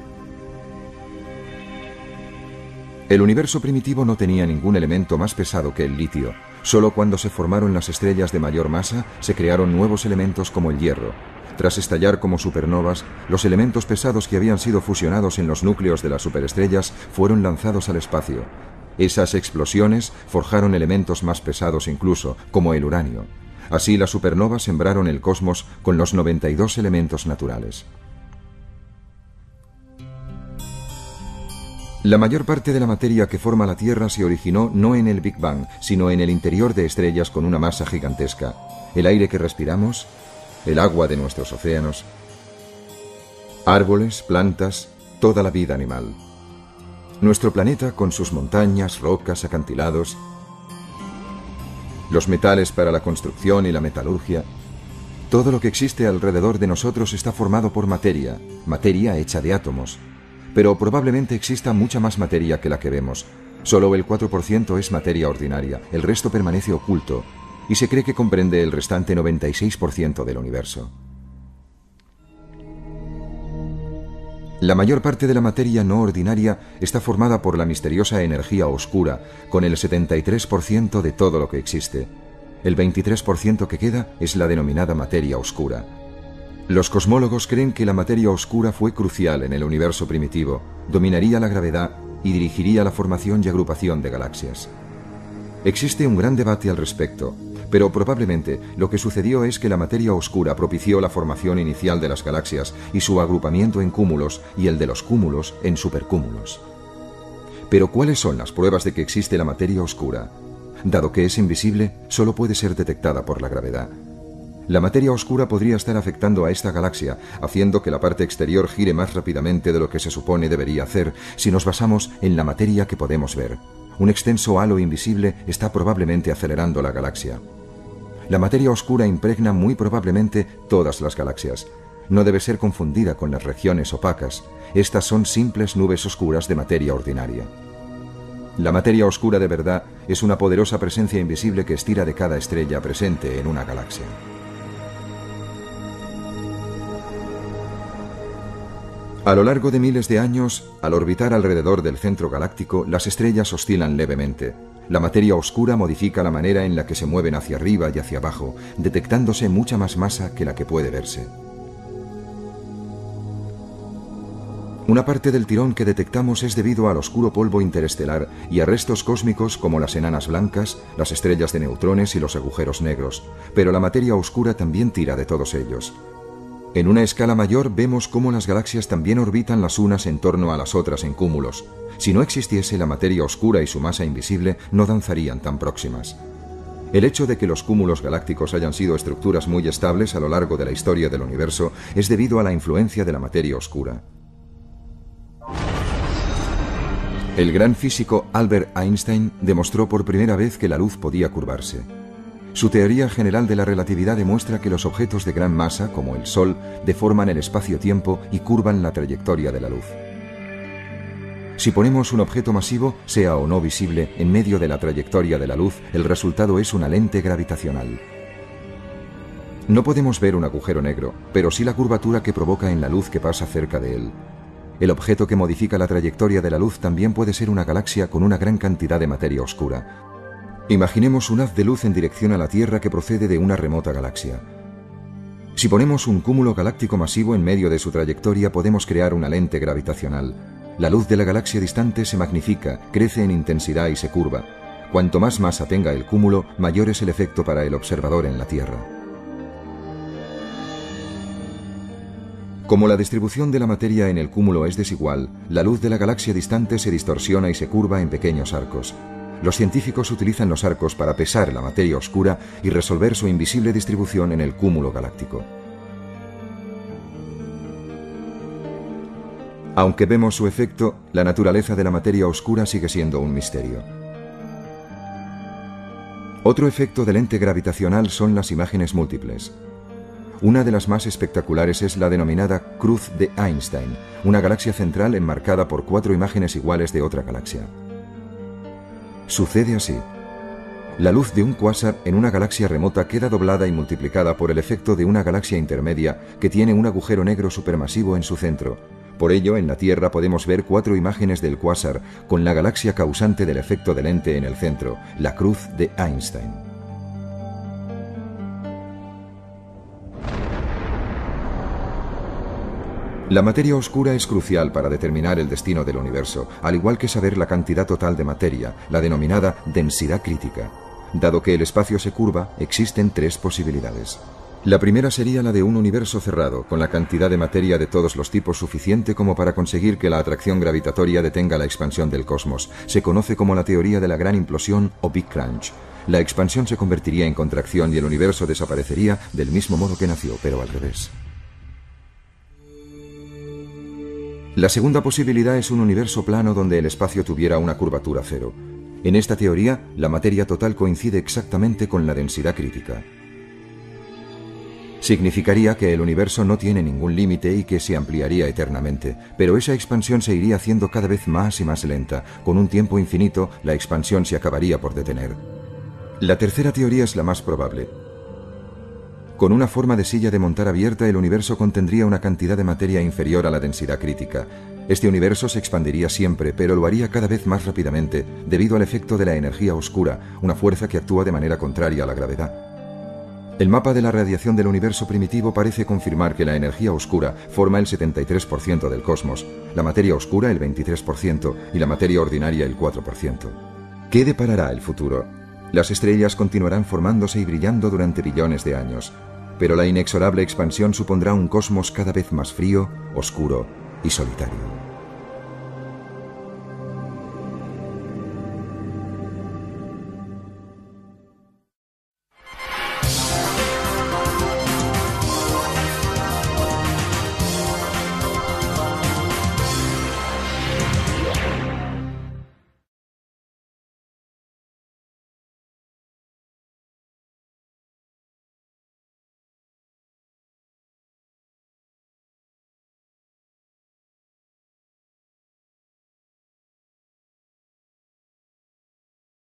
El universo primitivo no tenía ningún elemento más pesado que el litio. Solo cuando se formaron las estrellas de mayor masa, se crearon nuevos elementos como el hierro. Tras estallar como supernovas, los elementos pesados que habían sido fusionados en los núcleos de las superestrellas fueron lanzados al espacio. Esas explosiones forjaron elementos más pesados incluso, como el uranio. Así las supernovas sembraron el cosmos con los noventa y dos elementos naturales. La mayor parte de la materia que forma la Tierra se originó no en el Big Bang, sino en el interior de estrellas con una masa gigantesca. El aire que respiramos, el agua de nuestros océanos, árboles, plantas, toda la vida animal. Nuestro planeta con sus montañas, rocas, acantilados, los metales para la construcción y la metalurgia. Todo lo que existe alrededor de nosotros está formado por materia, materia hecha de átomos. Pero probablemente exista mucha más materia que la que vemos. Solo el cuatro por ciento es materia ordinaria, el resto permanece oculto, y se cree que comprende el restante noventa y seis por ciento del universo. La mayor parte de la materia no ordinaria está formada por la misteriosa energía oscura, con el setenta y tres por ciento de todo lo que existe. El veintitrés por ciento que queda es la denominada materia oscura. Los cosmólogos creen que la materia oscura fue crucial en el universo primitivo, dominaría la gravedad y dirigiría la formación y agrupación de galaxias. Existe un gran debate al respecto, pero probablemente lo que sucedió es que la materia oscura propició la formación inicial de las galaxias y su agrupamiento en cúmulos y el de los cúmulos en supercúmulos. Pero ¿cuáles son las pruebas de que existe la materia oscura? Dado que es invisible, solo puede ser detectada por la gravedad. La materia oscura podría estar afectando a esta galaxia, haciendo que la parte exterior gire más rápidamente de lo que se supone debería hacer si nos basamos en la materia que podemos ver. Un extenso halo invisible está probablemente acelerando la galaxia. La materia oscura impregna muy probablemente todas las galaxias. No debe ser confundida con las regiones opacas. Estas son simples nubes oscuras de materia ordinaria. La materia oscura de verdad es una poderosa presencia invisible que estira de cada estrella presente en una galaxia. A lo largo de miles de años, al orbitar alrededor del centro galáctico, las estrellas oscilan levemente. La materia oscura modifica la manera en la que se mueven hacia arriba y hacia abajo, detectándose mucha más masa que la que puede verse. Una parte del tirón que detectamos es debido al oscuro polvo interestelar y a restos cósmicos como las enanas blancas, las estrellas de neutrones y los agujeros negros, pero la materia oscura también tira de todos ellos. En una escala mayor vemos cómo las galaxias también orbitan las unas en torno a las otras en cúmulos. Si no existiese la materia oscura y su masa invisible, no danzarían tan próximas. El hecho de que los cúmulos galácticos hayan sido estructuras muy estables a lo largo de la historia del universo es debido a la influencia de la materia oscura. El gran físico Albert Einstein demostró por primera vez que la luz podía curvarse. Su teoría general de la relatividad demuestra que los objetos de gran masa, como el Sol, deforman el espacio-tiempo y curvan la trayectoria de la luz. Si ponemos un objeto masivo, sea o no visible, en medio de la trayectoria de la luz, el resultado es una lente gravitacional. No podemos ver un agujero negro, pero sí la curvatura que provoca en la luz que pasa cerca de él. El objeto que modifica la trayectoria de la luz también puede ser una galaxia con una gran cantidad de materia oscura. Imaginemos un haz de luz en dirección a la Tierra que procede de una remota galaxia. Si ponemos un cúmulo galáctico masivo en medio de su trayectoria, podemos crear una lente gravitacional. La luz de la galaxia distante se magnifica, crece en intensidad y se curva. Cuanto más masa tenga el cúmulo, mayor es el efecto para el observador en la Tierra. Como la distribución de la materia en el cúmulo es desigual, la luz de la galaxia distante se distorsiona y se curva en pequeños arcos. Los científicos utilizan los arcos para pesar la materia oscura y resolver su invisible distribución en el cúmulo galáctico. Aunque vemos su efecto, la naturaleza de la materia oscura sigue siendo un misterio. Otro efecto de lente gravitacional son las imágenes múltiples. Una de las más espectaculares es la denominada Cruz de Einstein, una galaxia central enmarcada por cuatro imágenes iguales de otra galaxia. Sucede así. La luz de un cuásar en una galaxia remota queda doblada y multiplicada por el efecto de una galaxia intermedia que tiene un agujero negro supermasivo en su centro. Por ello, en la Tierra podemos ver cuatro imágenes del cuásar con la galaxia causante del efecto de lente en el centro, la Cruz de Einstein. La materia oscura es crucial para determinar el destino del universo, al igual que saber la cantidad total de materia, la denominada densidad crítica. Dado que el espacio se curva, existen tres posibilidades. La primera sería la de un universo cerrado, con la cantidad de materia de todos los tipos suficiente como para conseguir que la atracción gravitatoria detenga la expansión del cosmos. Se conoce como la teoría de la gran implosión o Big Crunch. La expansión se convertiría en contracción y el universo desaparecería del mismo modo que nació, pero al revés. La segunda posibilidad es un universo plano donde el espacio tuviera una curvatura cero. En esta teoría, la materia total coincide exactamente con la densidad crítica. Significaría que el universo no tiene ningún límite y que se ampliaría eternamente, pero esa expansión se iría haciendo cada vez más y más lenta. Con un tiempo infinito, la expansión se acabaría por detener. La tercera teoría es la más probable. Con una forma de silla de montar abierta, el universo contendría una cantidad de materia inferior a la densidad crítica. Este universo se expandiría siempre, pero lo haría cada vez más rápidamente, debido al efecto de la energía oscura, una fuerza que actúa de manera contraria a la gravedad. El mapa de la radiación del universo primitivo parece confirmar que la energía oscura forma el setenta y tres por ciento del cosmos, la materia oscura el veintitrés por ciento y la materia ordinaria el cuatro por ciento. ¿Qué deparará el futuro? Las estrellas continuarán formándose y brillando durante billones de años, pero la inexorable expansión supondrá un cosmos cada vez más frío, oscuro y solitario.